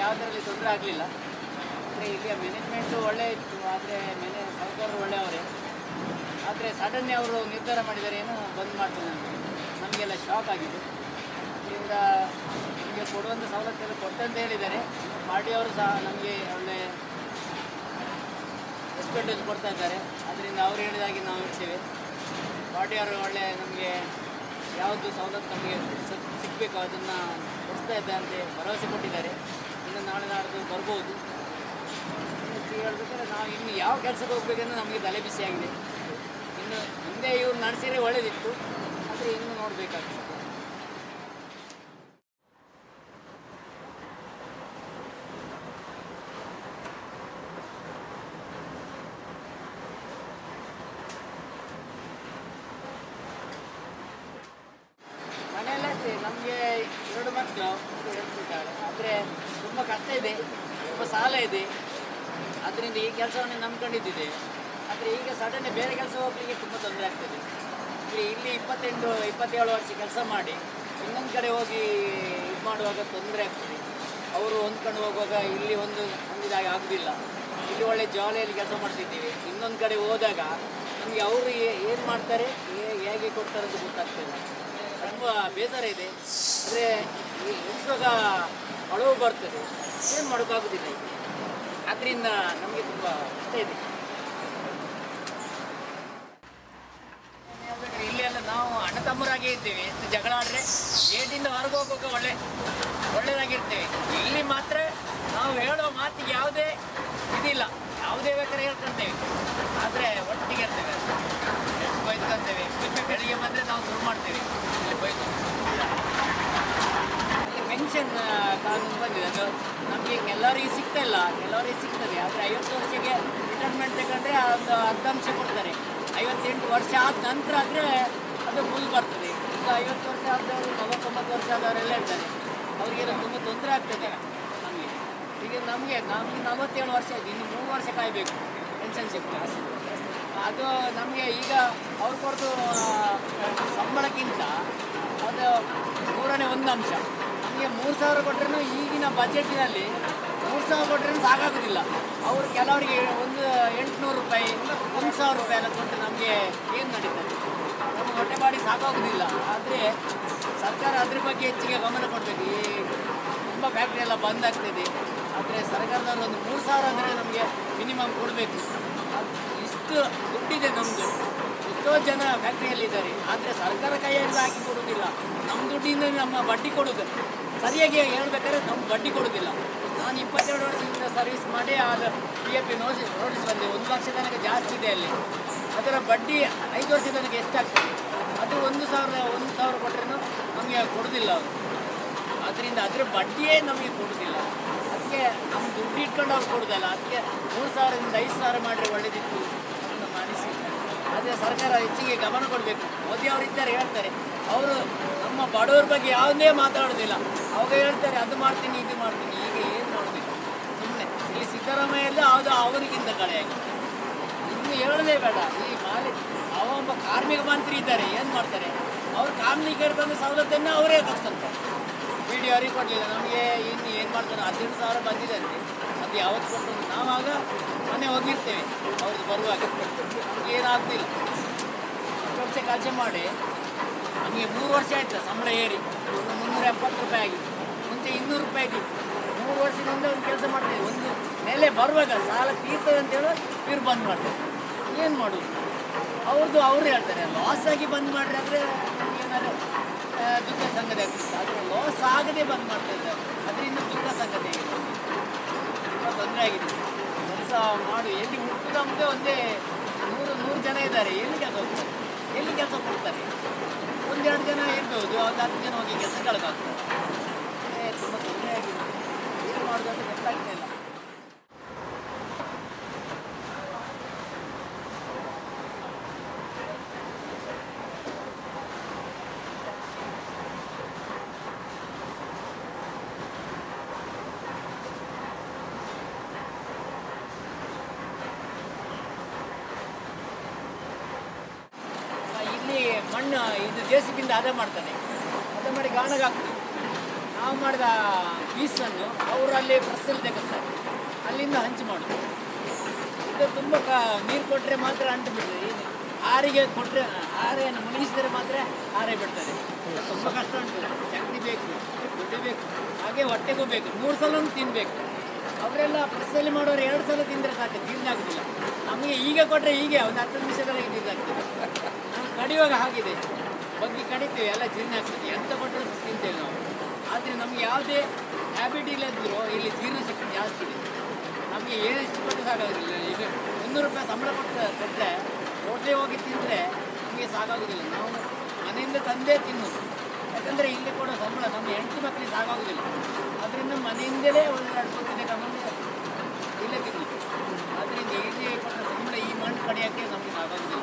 ಯಾವುದರಲ್ಲಿ ತೊಂದರೆ ಆಗಲಿಲ್ಲ. ಅಂದರೆ ಇಲ್ಲಿಯ ಮ್ಯಾನೇಜ್ಮೆಂಟು ಒಳ್ಳೆ ಇತ್ತು, ಆದರೆ ಸರ್ಕಾರರು ಒಳ್ಳೆಯವರೇ. ಆದರೆ ಸಡನ್ನೇ ಅವರು ನಿರ್ಧಾರ ಮಾಡಿದ್ದಾರೆ, ಏನು ಬಂದ್ ಮಾಡ್ತಾರೆ ಅಂತ ನಮಗೆಲ್ಲ ಶಾಕ್ ಆಗಿದೆ. ಅದರಿಂದ ನಮಗೆ ಕೊಡುವಂಥ ಸವಲತ್ತೆಲ್ಲ ಕೊಡ್ತೆ ಅಂತ ಹೇಳಿದ್ದಾರೆ. ಮಾಡಿಯವರು ಸಹ ನಮಗೆ ಒಳ್ಳೆ ರೆಸ್ಪೆಕ್ಟ್ ಕೊಡ್ತಾ ಇದ್ದಾರೆ. ಅದರಿಂದ ಅವ್ರು ಹೇಳಿದಾಗೆ ನಾವು ಇರ್ತೇವೆ. ಪಾರ್ಟಿಯವರು ಒಳ್ಳೆ ನಮಗೆ ಯಾವುದು ಸವಲತ್ತು ನಮಗೆ ಸಿಗಬೇಕು ಅದನ್ನು ಕೊಡಿಸ್ತಾ ಇದ್ದಂತೆ ಭರವಸೆ ಕೊಟ್ಟಿದ್ದಾರೆ. ಇನ್ನು ನಾಳೆ ನಾಡ್ದು ಬರ್ಬೋದು. ಹೇಳ್ಬೇಕಾದ್ರೆ ನಾವು ಇನ್ನು ಯಾವ ಕೆಲಸಕ್ಕೆ ಹೋಗ್ಬೇಕಂದ್ರೆ ನಮಗೆ ತಲೆ ಬಿಸಿಯಾಗಿದೆ. ಇನ್ನು ಹಿಂದೆ ಇವ್ರು ನಡೆಸಿದ್ರೆ ಒಳ್ಳೆಯದಿತ್ತು, ಆದರೆ ಇನ್ನು ನೋಡಬೇಕಾಗ್ತದೆ. ಮನೆಯಲ್ಲಷ್ಟೇ ನಮಗೆ 2 ಮಕ್ಕಳು ಹೇಳ್ತಿದ್ದಾರೆ. ಆದರೆ ತುಂಬ ಕಷ್ಟ ಇದೆ, ತುಂಬ ಸಾಲ ಇದೆ. ಅದರಿಂದ ಈ ಕೆಲಸವನ್ನು ನಂಬ್ಕೊಂಡಿದ್ದಿದೆ. ಆದರೆ ಈಗ ಸಡನ್ನೇ ಬೇರೆ ಕೆಲಸ ಹೋಗಲಿಕ್ಕೆ ತುಂಬ ತೊಂದರೆ ಆಗ್ತದೆ. ಇಲ್ಲಿ 27 ವರ್ಷ ಕೆಲಸ ಮಾಡಿ ಇನ್ನೊಂದು ಕಡೆ ಹೋಗಿ ಇದು ಮಾಡುವಾಗ ತೊಂದರೆ ಆಗ್ತದೆ. ಅವರು ಹೊಂದ್ಕೊಂಡು ಹೋಗುವಾಗ ಇಲ್ಲಿ ಹೊಂದಿದಾಗ ಆಗೋದಿಲ್ಲ. ಇಲ್ಲಿ ಒಳ್ಳೆ ಜಾಲಿಯಲ್ಲಿ ಕೆಲಸ ಮಾಡ್ತಿದ್ದೀವಿ. ಇನ್ನೊಂದು ಕಡೆ ಹೋದಾಗ ನಮಗೆ ಅವರು ಏನು ಮಾಡ್ತಾರೆ, ಹೇಗೆ ಕೊಡ್ತಾರೆ ಅಂತ ಗೊತ್ತಾಗ್ತದೆ. ತುಂಬ ಬೇಸರ ಇದೆ. ಅಂದರೆ ಎಣಿಸುವಾಗ ಅಳವು ಬರ್ತದೆ, ಏನು ಮಾಡೋಕ್ಕಾಗೋದಿಲ್ಲ. ಅದರಿಂದ ನಮಗೆ ತುಂಬ ಕಷ್ಟ ಇದೆ. ಇಲ್ಲೆಲ್ಲ ನಾವು ಅಣ್ಣ ತಮ್ಮರಾಗೇ ಇದ್ದೇವೆ. ಎಷ್ಟು ಜಗಳ ಆದರೆ ಗೇಟಿಂದ ಹೊರಗೆ ಹೋಗುವಾಗ ಒಳ್ಳೆಯದಾಗಿರ್ತೇವೆ. ಇಲ್ಲಿ ಮಾತ್ರ ನಾವು ಹೇಳೋ ಮಾತಿಗೆ ಯಾವುದೇ ಇದಿಲ್ಲ, ಯಾವುದೇ ಬೇಕಾದ್ರೆ ಹೇಳ್ಕೊಳ್ತೇವೆ. ಆದರೆ ಒಟ್ಟಿಗೆ ಇರ್ತೇವೆ, ಎಷ್ಟು ಬೈದ್ಕೊಳ್ತೇವೆ. ಬೆಳಿಗ್ಗೆ ಬಂದರೆ ನಾವು ಶುರು ಮಾಡ್ತೇವೆ ಇಲ್ಲಿ ಬೈದು. ಇಲ್ಲಿ ಪೆನ್ಷನ್ ಕಾನೂನು ಬಂದಿದೆ, ಅದು ನಮಗೆ ಎಲ್ಲರಿಗೂ ಸಿಗ್ತಾ ಇಲ್ಲ, ಕೆಲವರಿಗೆ ಸಿಗ್ತದೆ. ಆದರೆ 50 ವರ್ಷಕ್ಕೆ ರಿಟೈರ್ಮೆಂಟ್ ತಗೊಂಡ್ರೆ ಒಂದು ಅರ್ಧಾಂಶ ಕೊಡ್ತಾರೆ. 58 ವರ್ಷ ಆದ ನಂತರ ಆದರೆ ಅದು ಫುಲ್ ಬರ್ತದೆ. ಈಗ 50 ವರ್ಷ ಆದವರು 49 ವರ್ಷ ಆದವರೆಲ್ಲ ಇರ್ತಾರೆ. ಅವರಿಗೆಲ್ಲ ತುಂಬ ತೊಂದರೆ ಆಗ್ತದೆ ನಮಗೆ. ಈಗ ನಮಗೆ 47 ವರ್ಷ ಆಯಿತು, ಇನ್ನು 3 ವರ್ಷ ಕಾಯಬೇಕು ಪೆನ್ಷನ್ ಸಿಗ್ತದೆ. ಅದು ನಮಗೆ ಈಗ ಅವ್ರು ಕೊಡೋದು ಸಂಬಳಕ್ಕಿಂತ ಅದು 3ನೇ 1 ಅಂಶ. ನಮಗೆ 3,000 ಕೊಟ್ಟರೆ ಈಗಿನ ಬಜೆಟಿನಲ್ಲಿ 3,000 ಕೊಟ್ಟರೆ ಸಾಕಾಗೋದಿಲ್ಲ. ಅವರು ಕೆಲವರಿಗೆ ಒಂದು 800 ರೂಪಾಯಿ 1,000 ರೂಪಾಯಿ ಎಲ್ಲ ಕೊಟ್ಟರೆ ನಮಗೆ ಏನು ನಡೀತದೆ, ನಮಗೆ ಹೊಟ್ಟೆಪಾಡಿ ಸಾಕಾಗೋದಿಲ್ಲ. ಆದರೆ ಸರ್ಕಾರ ಅದ್ರ ಬಗ್ಗೆ ಹೆಚ್ಚಿಗೆ ಗಮನ ಕೊಡಬೇಕು. ಈ ತುಂಬ ಫ್ಯಾಕ್ಟ್ರಿ ಎಲ್ಲ ಬಂದ್ ಆಗ್ತಿದೆ. ಆದರೆ ಸರ್ಕಾರದವರು ಒಂದು 3,000 ಅಂದರೆ ನಮಗೆ ಮಿನಿಮಮ್ ಕೊಡಬೇಕು. ಇಷ್ಟು ದುಡ್ಡಿದೆ ನಮ್ಮದು, ಎಷ್ಟೋ ಜನ ಫ್ಯಾಕ್ಟ್ರಿಯಲ್ಲಿದ್ದಾರೆ. ಆದರೆ ಸರ್ಕಾರ ಕೈಯಲ್ಲಿ ಹಾಕಿ ಕೊಡೋದಿಲ್ಲ. ನಮ್ಮ ದುಡ್ಡಿಂದ ನಮ್ಮ ಬಡ್ಡಿ ಕೊಡೋದು. ಸರಿಯಾಗಿ ಹೇಳ್ಬೇಕಾದ್ರೆ ನಮ್ಮ ಬಡ್ಡಿ ಕೊಡೋದಿಲ್ಲ. ನಾನು 22 ವರ್ಷದಿಂದ ಸರ್ವಿಸ್ ಮಾಡಿ ಅದು PF ನೋಟಿಸ್ ಬಂದೆ. 1 ಲಕ್ಷ ತನಕ ಜಾಸ್ತಿ ಇದೆ ಅಲ್ಲಿ. ಅದರ ಬಡ್ಡಿ 5 ವರ್ಷ ತನಕ ಎಷ್ಟಾಗ್ತದೆ, ಅದು 1,000 ಕೊಟ್ಟರೆ ನಮಗೆ ಕೊಡೋದಿಲ್ಲ ಅವರು. ಅದರಿಂದ ಅದರ ಬಡ್ಡಿಯೇ ನಮಗೆ ಕೊಡೋದಿಲ್ಲ. ಅದಕ್ಕೆ ನಮ್ಮ ದುಡ್ಡು ಇಟ್ಕೊಂಡು ಅವ್ರು ಕೊಡೋದಲ್ಲ. ಅದಕ್ಕೆ 3,000ದಿಂದ 5,000 ಮಾಡಿದ್ರೆ ಒಳ್ಳೆಯದಿತ್ತು ಅಂತ ಮಾಡಿಸಿ. ಆದರೆ ಸರ್ಕಾರ ಹೆಚ್ಚಿಗೆ ಗಮನ ಕೊಡಬೇಕು. ಮೋದಿ ಅವರು ಇದ್ದಾರೆ, ಹೇಳ್ತಾರೆ. ಅವರು ನಮ್ಮ ಬಡವರ ಬಗ್ಗೆ ಯಾವುದೇ ಮಾತಾಡೋದಿಲ್ಲ. ಅವಾಗ ಹೇಳ್ತಾರೆ ಅದು ಮಾಡ್ತೀನಿ ಇದು ಮಾಡ್ತೀನಿ. ಈಗ ಏನು ಮಾಡೋದಿಲ್ಲ, ಸುಮ್ಮನೆ. ಇಲ್ಲಿ ಸಿದ್ದರಾಮಯ್ಯ ಅದು ಅವರಿಗಿಂತ ಕಡೆಯಾಗಿ ಇನ್ನು ಹೇಳೋದೇ ಬೇಡ. ಈ ಒಬ್ಬ ಕಾರ್ಮಿಕ ಮಂತ್ರಿ ಇದ್ದಾರೆ, ಏನು ಮಾಡ್ತಾರೆ ಅವ್ರು? ಕಾರ್ಮಿಕರು ಬಂದ ಸವಲತ್ತನ್ನು ಅವರೇ ಕೊಡ್ತಾರೆ. ವಿಡಿಯೋ ಅವರಿಗೆ ಕೊಡಲಿಲ್ಲ. ನಮಗೆ ಇನ್ನು ಏನು ಮಾಡ್ತಾರೆ, 15,000 ಬಂದಿದೆ ಅಂತೆ. ಅದು ಯಾವತ್ತು ಕೊಟ್ಟು ನಾವಾಗ ಮನೆ ಹೋಗಿರ್ತೇವೆ ಅವ್ರದ್ದು ಬರುವಾಗ. ಏನಾಗ್ತಿಲ್ಲ. 10 ವರ್ಷ ಕೆಲಸ ಮಾಡಿ ನಮಗೆ 3 ವರ್ಷ ಆಯ್ತು ಸಂಬಳ ಏರಿ 370 ರೂಪಾಯಿ ಆಗಿತ್ತು. ಮುಂಚೆ 200 ರೂಪಾಯಿ ಇದ್ದಿತ್ತು. 3 ವರ್ಷದಿಂದ ಒಂದು ಕೆಲಸ ಮಾಡ್ತೇವೆ. ಒಂದು ನೆಲೆ ಬರುವಾಗ ಸಾಲ ತೀರ್ತದೆ ಅಂತೇಳಿ ಇವ್ರು ಬಂದ್ ಮಾಡ್ತಾರೆ. ಏನು ಮಾಡೋದು? ಅವ್ರು ಹೇಳ್ತಾರೆ ಲಾಸ್ ಆಗಿ ಬಂದ್ ಮಾಡ್ರಿ ಅಂದರೆ ಏನಾದ್ರು ದುಃಖ ಸಂಗತಿ ಆಗ್ತಿತ್ತು. ಆದರೆ ಲಾಸ್ ಆಗದೆ ಬಂದ್ ಮಾಡ್ತಾ ಇದ್ದಾರೆ. ಅದರಿಂದ ದುಃಖ ಸಂಗತಿ ಆಗಿದೆ, ತುಂಬ ತೊಂದರೆ ಆಗಿದೆ. ಕೆಲಸ ಮಾಡಿ ಎಲ್ಲಿ ಹುಟ್ಟುದಂತೆ ಒಂದೇ 100 ಜನ ಇದ್ದಾರೆ. ಎಲ್ಲಿ ಕೆಲಸ ಹೋಗ್ತಾರೆ, ಎಲ್ಲಿ ಕೆಲಸ ಕೊಡ್ತಾರೆ? 1-2 ಜನ ಇರ್ಬೋದು, ಒಂದು 10 ಜನ ಹೋಗಿ ಕೆಲಸ ಕಳ್ಕಾಗ್ತಾರೆ. ತುಂಬ ತೊಂದರೆ ಆಗಿದೆ. ಏನು ಮಾಡೋದು ಅಂತ ಗೊತ್ತಾಗ್ತಾ ಇಲ್ಲ. ಮಣ್ಣು ಇದು JCBಯಿಂದ ಅದ ಮಾಡ್ತಾನೆ. ಅದ ಮಾಡಿ ಗಾಣಗ ಹಾಕ್ತೀವಿ. ನಾವು ಮಾಡಿದ ಪೀಸನ್ನು ಅವರಲ್ಲಿ ಪ್ರೆಸ್ಸಲ್ಲಿ ತೆಗೆದುತ್ತಾರೆ, ಅಲ್ಲಿಂದ ಹಂಚು ಮಾಡೋದು. ಇದು ತುಂಬ ನೀರು ಕೊಟ್ಟರೆ ಮಾತ್ರ ಅಂಟು ಬಿಡ್ತದೆ. ಏನು ಆರಿಗೆ ಕೊಟ್ಟರೆ ಆರೆಯನ್ನು ಮುಳುಗಿಸಿದರೆ ಮಾತ್ರ ಆರೆ ಬಿಡ್ತದೆ. ತುಂಬ ಕಷ್ಟ ಉಂಟು. ಶಕ್ತಿ ಬೇಕು, ದುಡ್ಡು ಬೇಕು, ಹಾಗೆ ಹೊಟ್ಟೆಗೂ ಬೇಕು. 3 ಸಲನೂ ತಿನ್ನಬೇಕು. ಅವರೆಲ್ಲ ಪ್ರೆಸ್ಸಲ್ಲಿ ಮಾಡೋರು 2 ಸಲ ತಿಂದರೆ ಸಾಕು, ತಿಂದಾಗೋದಿಲ್ಲ. ನಮಗೆ ಈಗ ಕೊಟ್ಟರೆ ಹೀಗೆ ಒಂದು 10 ನಿಮಿಷದೊಳಗೆ ತಿಂದಾಗ್ತದೆ. ನಾವು ಕಡಿಯುವಾಗ ಹಾಗಿದೆ, ಬಗ್ಗೆ ಕಡಿತೇವೆ, ಎಲ್ಲ ಜೀರ್ಣ ಆಗ್ತದೆ. ಎಂತ ಕೊಟ್ಟರು ತಿಂತೇವೆ ನಾವು. ಆದರೆ ನಮಗೆ ಯಾವುದೇ ಹ್ಯಾಬಿಟ್ ಇಲ್ಲದಿದ್ದರೂ ಇಲ್ಲಿ ಜೀರ್ಣಶಕ್ತಿ ಜಾಸ್ತಿ ಇದೆ. ನಮಗೆ ಎಷ್ಟು ಕೊಟ್ಟು ಸಾಕಾಗೋದಿಲ್ಲ. ಈಗ 100 ರೂಪಾಯಿ ಸಂಬಳ ಕೊಟ್ಟರೆ ಹೋಟ್ಲಿಗೆ ಹೋಗಿ ತಿಂದರೆ ನಮಗೆ ಸಾಕಾಗೋದಿಲ್ಲ. ನಾವು ಮನೆಯಿಂದ ತಂದೇ ತಿನ್ನೋದು. ಯಾಕಂದರೆ ಇಲ್ಲಿ ಕೊಡೋ ಸಂಬಳ ನಮ್ಮ ಹೆಂಡತಿ ಮಕ್ಕಳಿಗೆ ಸಾಕಾಗೋದಿಲ್ಲ. ಅದರಿಂದ ಮನೆಯಿಂದಲೇ 1-2 ಕೊಟ್ಟಿದೆ ಕಮ್ಮಿ ಇಲ್ಲೇ ತಿನ್ನೋದು. ಅದರಿಂದ ಇಲ್ಲಿ ಕೊಟ್ಟ ಸಂಬಳ ಈ ಮಣ್ಣು ಕಡಿಯೋಕ್ಕೆ ನಮಗೆ ಸಾಕಾಗೋದಿಲ್ಲ.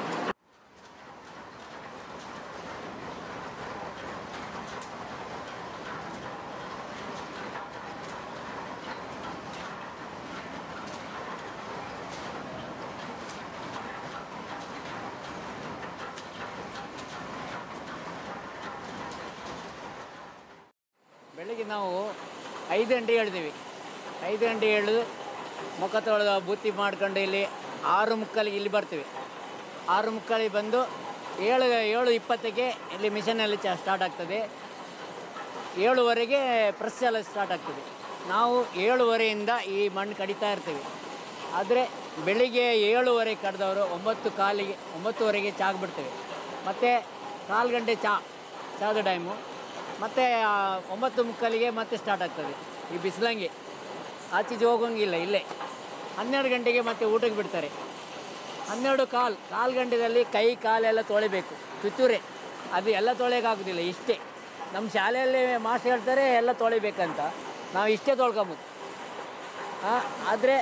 ಬೆಳಗ್ಗೆ ನಾವು 5 ಗಂಟೆಗೆ ಹೇಳ್ತೀವಿ. 5 ಗಂಟೆಗೆ ಹೇಳು ಮುಖ ತೊಳೆದು ಬುತ್ತಿ ಮಾಡ್ಕೊಂಡು ಇಲ್ಲಿ 6:45 ಇಲ್ಲಿ ಬರ್ತೀವಿ. 6:45 ಬಂದು 7:20ಕ್ಕೆ ಇಲ್ಲಿ ಮಿಷನಲ್ಲಿ ಸ್ಟಾರ್ಟ್ ಆಗ್ತದೆ. 7:15ಗೆ ಪ್ರೆಸ್ ಎಲ್ಲ ಸ್ಟಾರ್ಟ್ ಆಗ್ತದೆ. ನಾವು 7:15ಯಿಂದ ಈ ಮಣ್ಣು ಕಡಿತಾ ಇರ್ತೀವಿ. ಆದರೆ ಬೆಳಿಗ್ಗೆ 7:15 ಕಡ್ದವರು 9:15ಗೆ ಚಾಗೆ ಬಿಡ್ತೇವೆ. ಮತ್ತು 4 ಗಂಟೆ ಚಾದ ಟೈಮು. ಮತ್ತು 9:30ಗೆ ಮತ್ತೆ ಸ್ಟಾರ್ಟ್ ಆಗ್ತದೆ. ಈ ಬಿಸಿಲಂಗೆ ಆಚೀಚೆ ಹೋಗೋಂಗಿಲ್ಲ. ಇಲ್ಲೇ 12 ಗಂಟೆಗೆ ಮತ್ತೆ ಊಟಕ್ಕೆ ಬಿಡ್ತಾರೆ. 12:15 ಗಂಟೆಯಲ್ಲಿ ಕೈ ಕಾಲೆಲ್ಲ ತೊಳಿಬೇಕು. ಚುಚ್ಚೂರೆ ಅದು ಎಲ್ಲ ತೊಳೆಯೋಕ್ಕಾಗೋದಿಲ್ಲ. ಇಷ್ಟೇ ನಮ್ಮ ಶಾಲೆಯಲ್ಲಿ ಮಾಸ್ಟರ್ ಹೇಳ್ತಾರೆ ಎಲ್ಲ ತೊಳಿಬೇಕಂತ. ನಾವು ಇಷ್ಟೇ ತೊಳ್ಕೊಬೋದು. ಆದರೆ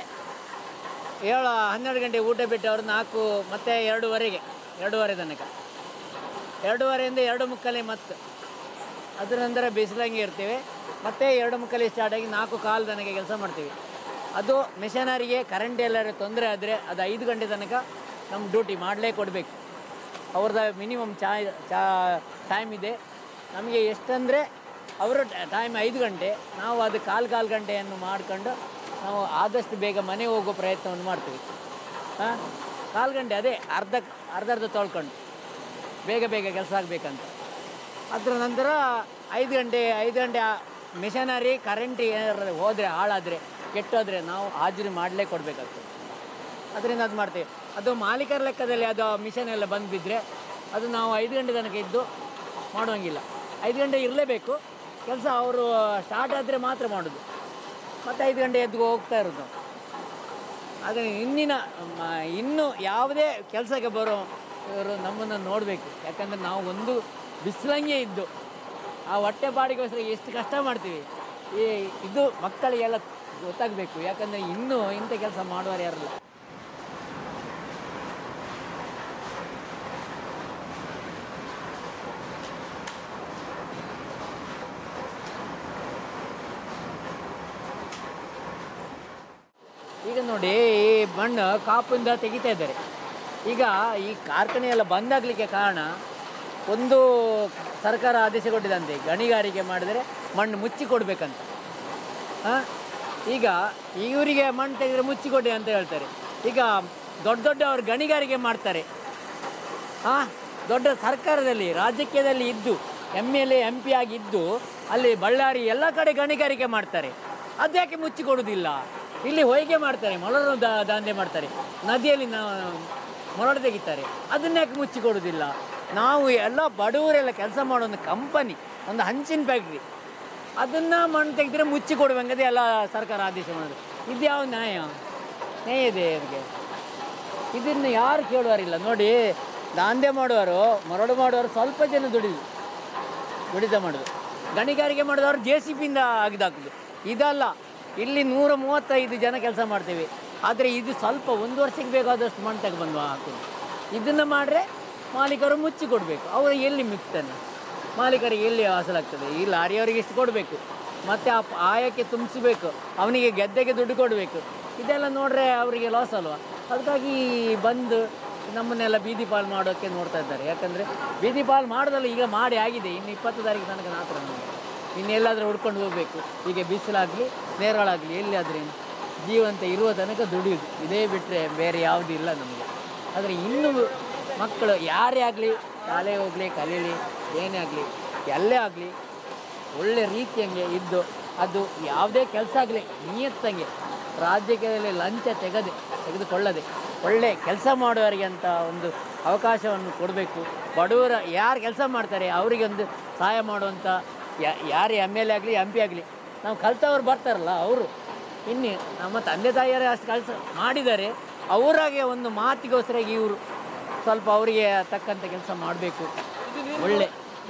12 ಗಂಟೆಗೆ ಊಟ ಬಿಟ್ಟವರು 4 ಮತ್ತು 2:15 ತನಕ. 2:15ಯಿಂದ 2:30 ಮತ್ತೆ ಅದರ ನಂತರ ಬಿಸಿಲಂಗೆ ಇರ್ತೀವಿ. ಮತ್ತು 2:30 ಸ್ಟಾರ್ಟ್ ಆಗಿ 4:15 ತನಕ ಕೆಲಸ ಮಾಡ್ತೀವಿ. ಅದು ಮಿಷನರಿಗೆ ಕರೆಂಟ್ ಎಲ್ಲರೂ ತೊಂದರೆ ಆದರೆ ಅದು 5 ಗಂಟೆ ತನಕ ನಮ್ಮ ಡ್ಯೂಟಿ ಮಾಡಲೇ ಕೊಡಬೇಕು. ಅವ್ರದ್ದು ಮಿನಿಮಮ್ ಟೈಮ್ ಇದೆ. ನಮಗೆ ಎಷ್ಟಂದರೆ ಅವರ ಟೈಮ್ 5 ಗಂಟೆ, ನಾವು ಅದು ಕಾಲು ಗಂಟೆಯನ್ನು ಮಾಡ್ಕೊಂಡು ನಾವು ಆದಷ್ಟು ಬೇಗ ಮನೆಗೆ ಹೋಗೋ ಪ್ರಯತ್ನವನ್ನು ಮಾಡ್ತೀವಿ. 4 ಗಂಟೆ ಅದೇ ಅರ್ಧ ತೊಳ್ಕೊಂಡು ಬೇಗ ಕೆಲಸ ಆಗಬೇಕಂತ. ಅದರ ನಂತರ 5 ಗಂಟೆ ಮಿಷನರಿ ಕರೆಂಟ್ ಏನಾರು ಹೋದರೆ ಹಾಳಾದರೆ ಕೆಟ್ಟೋದ್ರೆ ನಾವು ಹಾಜರಿ ಮಾಡಲೇ ಕೊಡಬೇಕಾಗ್ತದೆ. ಅದರಿಂದ ಅದು ಮಾಡ್ತೇವೆ. ಅದು ಮಾಲೀಕರ ಲೆಕ್ಕದಲ್ಲಿ ಅದು ಮಿಷನ್ ಎಲ್ಲ ಬಂದು ಬಿದ್ದರೆ ಅದು ನಾವು 5 ಗಂಟೆ ತನಕ ಇದ್ದು ಮಾಡುವಂಗಿಲ್ಲ. 5 ಗಂಟೆ ಇರಲೇಬೇಕು ಕೆಲಸ. ಅವರು ಸ್ಟಾರ್ಟ್ ಆದರೆ ಮಾತ್ರ ಮಾಡೋದು. ಮತ್ತು 5 ಗಂಟೆ ಎದ್ದು ಹೋಗ್ತಾ ಇರೋದು ನಾವು. ಆದರೆ ಇನ್ನೂ ಯಾವುದೇ ಕೆಲಸಕ್ಕೆ ಬರೋರು ನಮ್ಮನ್ನು ನೋಡಬೇಕು. ಯಾಕಂದರೆ ನಾವು ಒಂದು ಬಿಸಿಲಂಗೆ ಇದ್ದು ಆ ಹೊಟ್ಟೆ ಪಾಡಿಗೋಸ್ಕರ ಎಷ್ಟು ಕಷ್ಟ ಮಾಡ್ತೀವಿ. ಇದು ಮಕ್ಕಳಿಗೆಲ್ಲ ಗೊತ್ತಾಗಬೇಕು. ಯಾಕಂದರೆ ಇನ್ನೂ ಇಂಥ ಕೆಲಸ ಮಾಡುವವರು ಯಾರಲ್ಲ. ಈಗ ನೋಡಿ, ಈ ಮಣ್ಣು ಕಾಪಿಂದ ತೆಗಿತಾ ಇದ್ದಾರೆ. ಈಗ ಈ ಕಾರ್ಖಾನೆ ಎಲ್ಲ ಬಂದಾಗಲಿಕ್ಕೆ ಕಾರಣ ಒಂದು ಸರ್ಕಾರ ಆದೇಶ ಕೊಟ್ಟಿದಂತೆ ಗಣಿಗಾರಿಕೆ ಮಾಡಿದರೆ ಮಣ್ಣು ಮುಚ್ಚಿ ಕೊಡಬೇಕಂತ. ಈಗ ಇವರಿಗೆ ಮಣ್ಣು ತೆಗೆದರೆ ಮುಚ್ಚಿಕೊಡಿ ಅಂತ ಹೇಳ್ತಾರೆ. ಈಗ ದೊಡ್ಡವರು ಗಣಿಗಾರಿಕೆ ಮಾಡ್ತಾರೆ. ದೊಡ್ಡ ಸರ್ಕಾರದಲ್ಲಿ ರಾಜಕೀಯದಲ್ಲಿ ಇದ್ದು MLA MP ಆಗಿದ್ದು ಅಲ್ಲಿ ಬಳ್ಳಾರಿ ಎಲ್ಲ ಕಡೆ ಗಣಿಗಾರಿಕೆ ಮಾಡ್ತಾರೆ. ಅದ್ಯಾಕೆ ಮುಚ್ಚಿಕೊಡೋದಿಲ್ಲ? ಇಲ್ಲಿ ಹೊಯ್ಗೆ ಮಾಡ್ತಾರೆ, ಮೊಳರು ದಂಧೆ ಮಾಡ್ತಾರೆ, ನದಿಯಲ್ಲಿ ಮೊರಡು ತೆಗಿತಾರೆ. ಅದನ್ನ್ಯಾಕೆ ಮುಚ್ಚಿಕೊಡೋದಿಲ್ಲ? ನಾವು ಎಲ್ಲ ಬಡವರೆಲ್ಲ ಕೆಲಸ ಮಾಡೋ ಒಂದು ಕಂಪನಿ, ಒಂದು ಹಂಚಿನ ಫ್ಯಾಕ್ಟ್ರಿ, ಅದನ್ನು ಮಣ್ಣು ತೆಗೆದ್ರೆ ಮುಚ್ಚಿ ಕೊಡುವಂಗದೆ ಎಲ್ಲ ಸರ್ಕಾರ ಆದೇಶ ಮಾಡೋದು. ಇದ್ಯಾವ ನ್ಯಾಯ ಇದೆ ಅದಕ್ಕೆ? ಇದನ್ನು ಯಾರು ಕೇಳುವರಿಲ್ಲ. ನೋಡಿ, ದಂಧೆ ಮಾಡುವವರು, ಮೊರಡು ಮಾಡುವವರು ಸ್ವಲ್ಪ ಜನ ದುಡಿತ ಮಾಡೋದು. ಗಣಿಗಾರಿಕೆ ಮಾಡಿದವರು JCBಯಿಂದ ಆಗಿದಾಕೋದು. ಇದಲ್ಲ, ಇಲ್ಲಿ 135 ಜನ ಕೆಲಸ ಮಾಡ್ತೀವಿ. ಆದರೆ ಇದು ಸ್ವಲ್ಪ 1 ವರ್ಷಕ್ಕೆ ಬೇಕಾದಷ್ಟು ಮಣ್ಣು ತೆಗೆಬಂದು ಹಾಕೋದು. ಇದನ್ನು ಮಾಡಿದ್ರೆ ಮಾಲೀಕರು ಮುಚ್ಚಿ ಕೊಡಬೇಕು. ಅವರು ಎಲ್ಲಿ ಮಿಕ್ತಾನೆ? ಮಾಲೀಕರಿಗೆ ಎಲ್ಲಿ ಹಾಸಲಾಗ್ತದೆ? ಈ ಲಾರಿಯವರಿಗೆ ಇಷ್ಟು ಕೊಡಬೇಕು, ಮತ್ತು ಆಯಕ್ಕೆ ತುಂಬಿಸಬೇಕು, ಅವನಿಗೆ ಗೆದ್ದೆಗೆ ದುಡ್ಡು ಕೊಡಬೇಕು. ಇದೆಲ್ಲ ನೋಡ್ರೆ ಅವರಿಗೆ ಲಾಸ್ ಅಲ್ವಾ? ಅದಕ್ಕಾಗಿ ಬಂದು ನಮ್ಮನ್ನೆಲ್ಲ ಬೀದಿ ಪಾಲು ಮಾಡೋಕ್ಕೆ ನೋಡ್ತಾ ಇದ್ದಾರೆ. ಯಾಕಂದರೆ ಬೀದಿ ಪಾಲು ಮಾಡೋದಲ್ಲ, ಈಗ ಮಾಡಿ ಆಗಿದೆ. ಇನ್ನು 20 ತಾರೀಕು ತನಕ ಮಾತ್ರ ಇನ್ನೆಲ್ಲಾದರೂ ಹುಡ್ಕೊಂಡು ಹೋಗಬೇಕು. ಹೀಗೆ ಬಿಸಿಲಾಗಲಿ ನೇರಳಾಗಲಿ ಎಲ್ಲಿಯಾದ್ರೇನು ಜೀವಂತ ಇರುವ ತನಕ ದುಡಿಯೋದು, ಇದೇ ಬಿಟ್ಟರೆ ಬೇರೆ ಯಾವುದೂ ಇಲ್ಲ ನಮಗೆ. ಆದರೆ ಇನ್ನು ಮಕ್ಕಳು ಯಾರೇ ಆಗಲಿ, ಶಾಲೆಗೆ ಹೋಗಲಿ ಕಲೀಲಿ ಏನೇ ಆಗಲಿ ಎಲ್ಲೇ ಆಗಲಿ ಒಳ್ಳೆ ರೀತಿಯಂಗೆ ಇದ್ದು, ಅದು ಯಾವುದೇ ಕೆಲಸ ಆಗಲಿ ನಿಯತ್ತಂಗೆ ರಾಜ್ಯದಲ್ಲಿ ಲಂಚ ತೆಗೆದುಕೊಳ್ಳದೆ ಒಳ್ಳೆ ಕೆಲಸ ಮಾಡುವವರಿಗೆ ಅಂತ ಒಂದು ಅವಕಾಶವನ್ನು ಕೊಡಬೇಕು. ಬಡವರ ಯಾರು ಕೆಲಸ ಮಾಡ್ತಾರೆ ಅವರಿಗೆ ಒಂದು ಸಹಾಯ ಮಾಡುವಂಥ ಯಾರು MLA ಆಗಲಿ MP ಆಗಲಿ, ನಾವು ಕಲ್ತವ್ರು ಬರ್ತಾರಲ್ಲ ಅವರು ಇನ್ನು ನಮ್ಮ ತಂದೆ ತಾಯಿಯರೇ ಅಷ್ಟು ಕೆಲಸ ಮಾಡಿದ್ದಾರೆ, ಅವರಾಗೆ ಒಂದು ಮಾತಿಗೋಸ್ಕರ ಇವರು ಸ್ವಲ್ಪ ಅವರಿಗೆ ತಕ್ಕಂಥ ಕೆಲಸ ಮಾಡಬೇಕು. ಒಳ್ಳೆ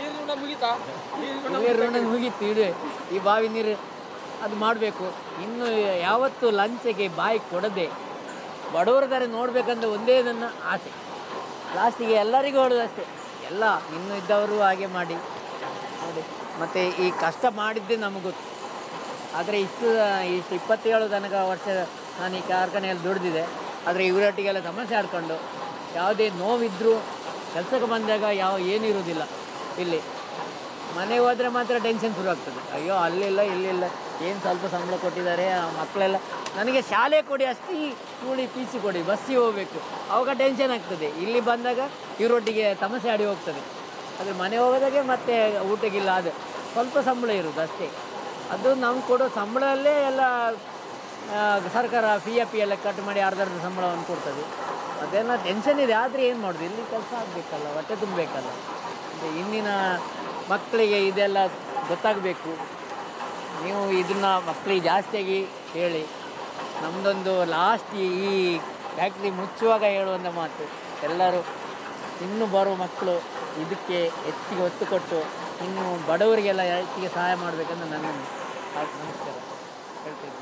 ನೀರು ಋಣ ಮುಗೀತು, ಇಡೀ ಈ ಬಾವಿ ನೀರು ಅದು ಮಾಡಬೇಕು. ಇನ್ನು ಯಾವತ್ತೂ ಲಂಚಕ್ಕೆ ಬಾಯಿ ಕೊಡದೆ ಬಡವರ ಥರ ನೋಡಬೇಕಂತ ಒಂದೇ ನನ್ನ ಆಸೆ. ಲಾಸ್ಟಿಗೆ ಎಲ್ಲರಿಗೂ ಹೇಳೋದು ಅಷ್ಟೇ, ಎಲ್ಲ ಇನ್ನೂ ಇದ್ದವರು ಹಾಗೆ ಮಾಡಿ ನೋಡಿ. ಮತ್ತು ಈ ಕಷ್ಟ ಮಾಡಿದ್ದೇ ನಮಗೆ ಗೊತ್ತು. ಆದರೆ ಇಷ್ಟು 27 ತನಕ ವರ್ಷ ನಾನು ಈ ಕಾರ್ಖಾನೆಯಲ್ಲಿ ದುಡಿದಿದೆ. ಆದರೆ ಇವರೊಟ್ಟಿಗೆಲ್ಲ ಸಮಸ್ಯೆ ಆಡ್ಕೊಂಡು ಯಾವುದೇ ನೋವಿದ್ದರೂ ಕೆಲಸಕ್ಕೆ ಬಂದಾಗ ಏನಿರೋದಿಲ್ಲ. ಇಲ್ಲಿ ಮನೆಗೆ ಹೋದರೆ ಮಾತ್ರ ಟೆನ್ಷನ್ ಶುರು ಆಗ್ತದೆ. ಅಯ್ಯೋ ಅಲ್ಲಿಲ್ಲ ಇಲ್ಲಿಲ್ಲ, ಏನು ಸ್ವಲ್ಪ ಸಂಬಳ ಕೊಟ್ಟಿದ್ದಾರೆ, ಆ ಮಕ್ಕಳೆಲ್ಲ ನನಗೆ ಶಾಲೆ ಕೊಡಿ, ಅಷ್ಟು ಕೂಲಿ PC ಕೊಡಿ, ಬಸ್ಸಿಗೆ ಹೋಗಬೇಕು, ಅವಾಗ ಟೆನ್ಷನ್ ಆಗ್ತದೆ. ಇಲ್ಲಿ ಬಂದಾಗ ಇವರೊಟ್ಟಿಗೆ ತಮಸೆ ಆಡಿ ಹೋಗ್ತದೆ. ಆದರೆ ಮನೆ ಹೋಗೋದಾಗೆ ಮತ್ತೆ ಊಟಕ್ಕಿಲ್ಲ, ಅದು ಸ್ವಲ್ಪ ಸಂಬಳ ಇರೋದು ಅಷ್ಟೇ. ಅದು ನಾವು ಕೊಡೋ ಸಂಬಳದಲ್ಲೇ ಎಲ್ಲ ಸರ್ಕಾರ PF ಎಲ್ಲ ಕಟ್ ಮಾಡಿ ಅರ್ಧ ಸಂಬಳವನ್ನು ಕೊಡ್ತದೆ. ಅದೆಲ್ಲ ಟೆನ್ಷನ್ ಇದೆ. ಆದರೆ ಏನು ಮಾಡೋದು, ಇಲ್ಲಿ ಕೆಲಸ ಆಗಬೇಕಲ್ಲ, ಹೊಟ್ಟೆ ತುಂಬಬೇಕಲ್ಲ. ಇಂದಿನ ಮಕ್ಕಳಿಗೆ ಇದೆಲ್ಲ ಗೊತ್ತಾಗಬೇಕು. ನೀವು ಇದನ್ನು ಮಕ್ಕಳಿಗೆ ಜಾಸ್ತಿಯಾಗಿ ಹೇಳಿ. ನಮ್ಮದೊಂದು ಲಾಸ್ಟ್ ಈ ಫ್ಯಾಕ್ಟ್ರಿ ಮುಚ್ಚುವಾಗ ಹೇಳುವಂಥ ಮಾತು, ಎಲ್ಲರೂ ಇನ್ನೂ ಬರುವ ಮಕ್ಕಳು ಇದಕ್ಕೆ ಹೆಚ್ಚಿಗೆ ಒತ್ತು ಕೊಟ್ಟು ಇನ್ನು ಬಡವರಿಗೆಲ್ಲ ಹೆಚ್ಚಿಗೆ ಸಹಾಯ ಮಾಡಬೇಕಂತ ನನ್ನ ನಮಸ್ಕಾರ ಹೇಳ್ತಿದ್ದೀನಿ.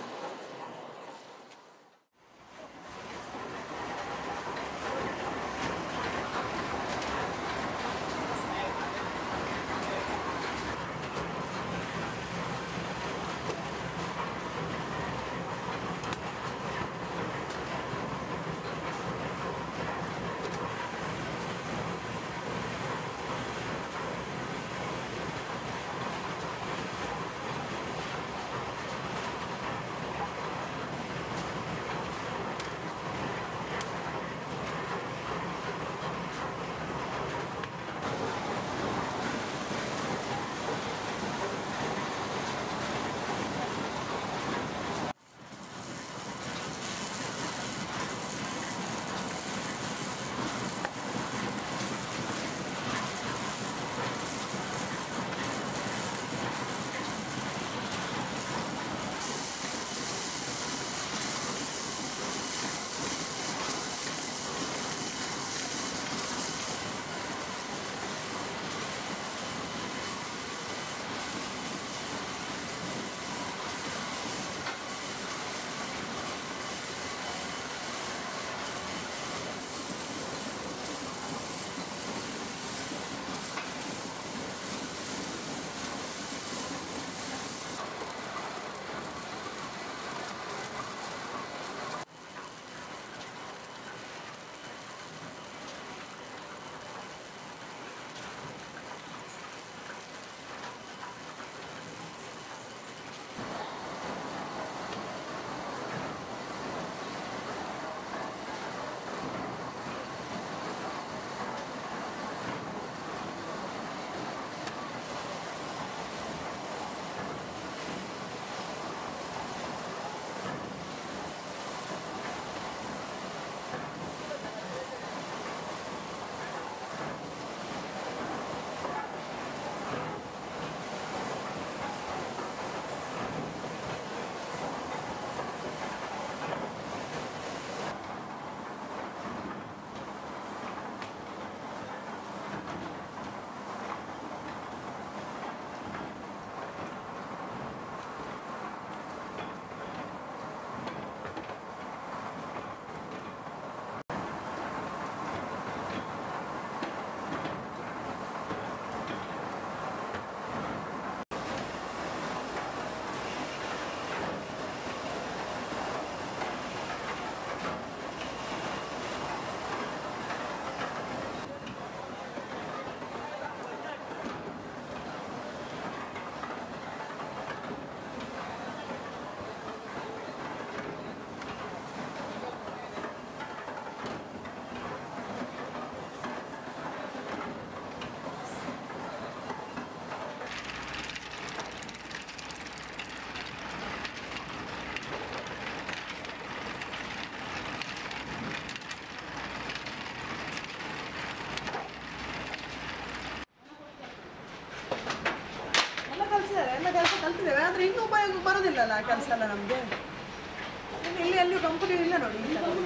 ಬರೋದಿಲ್ಲಲ್ಲ ಆ ಕೆಲಸ ಎಲ್ಲ ನಮಗೆ. ಇಲ್ಲಿ ಎಲ್ಲಿಯೂ ಕಂಪನಿ ಇಲ್ಲ ನೋಡಿ.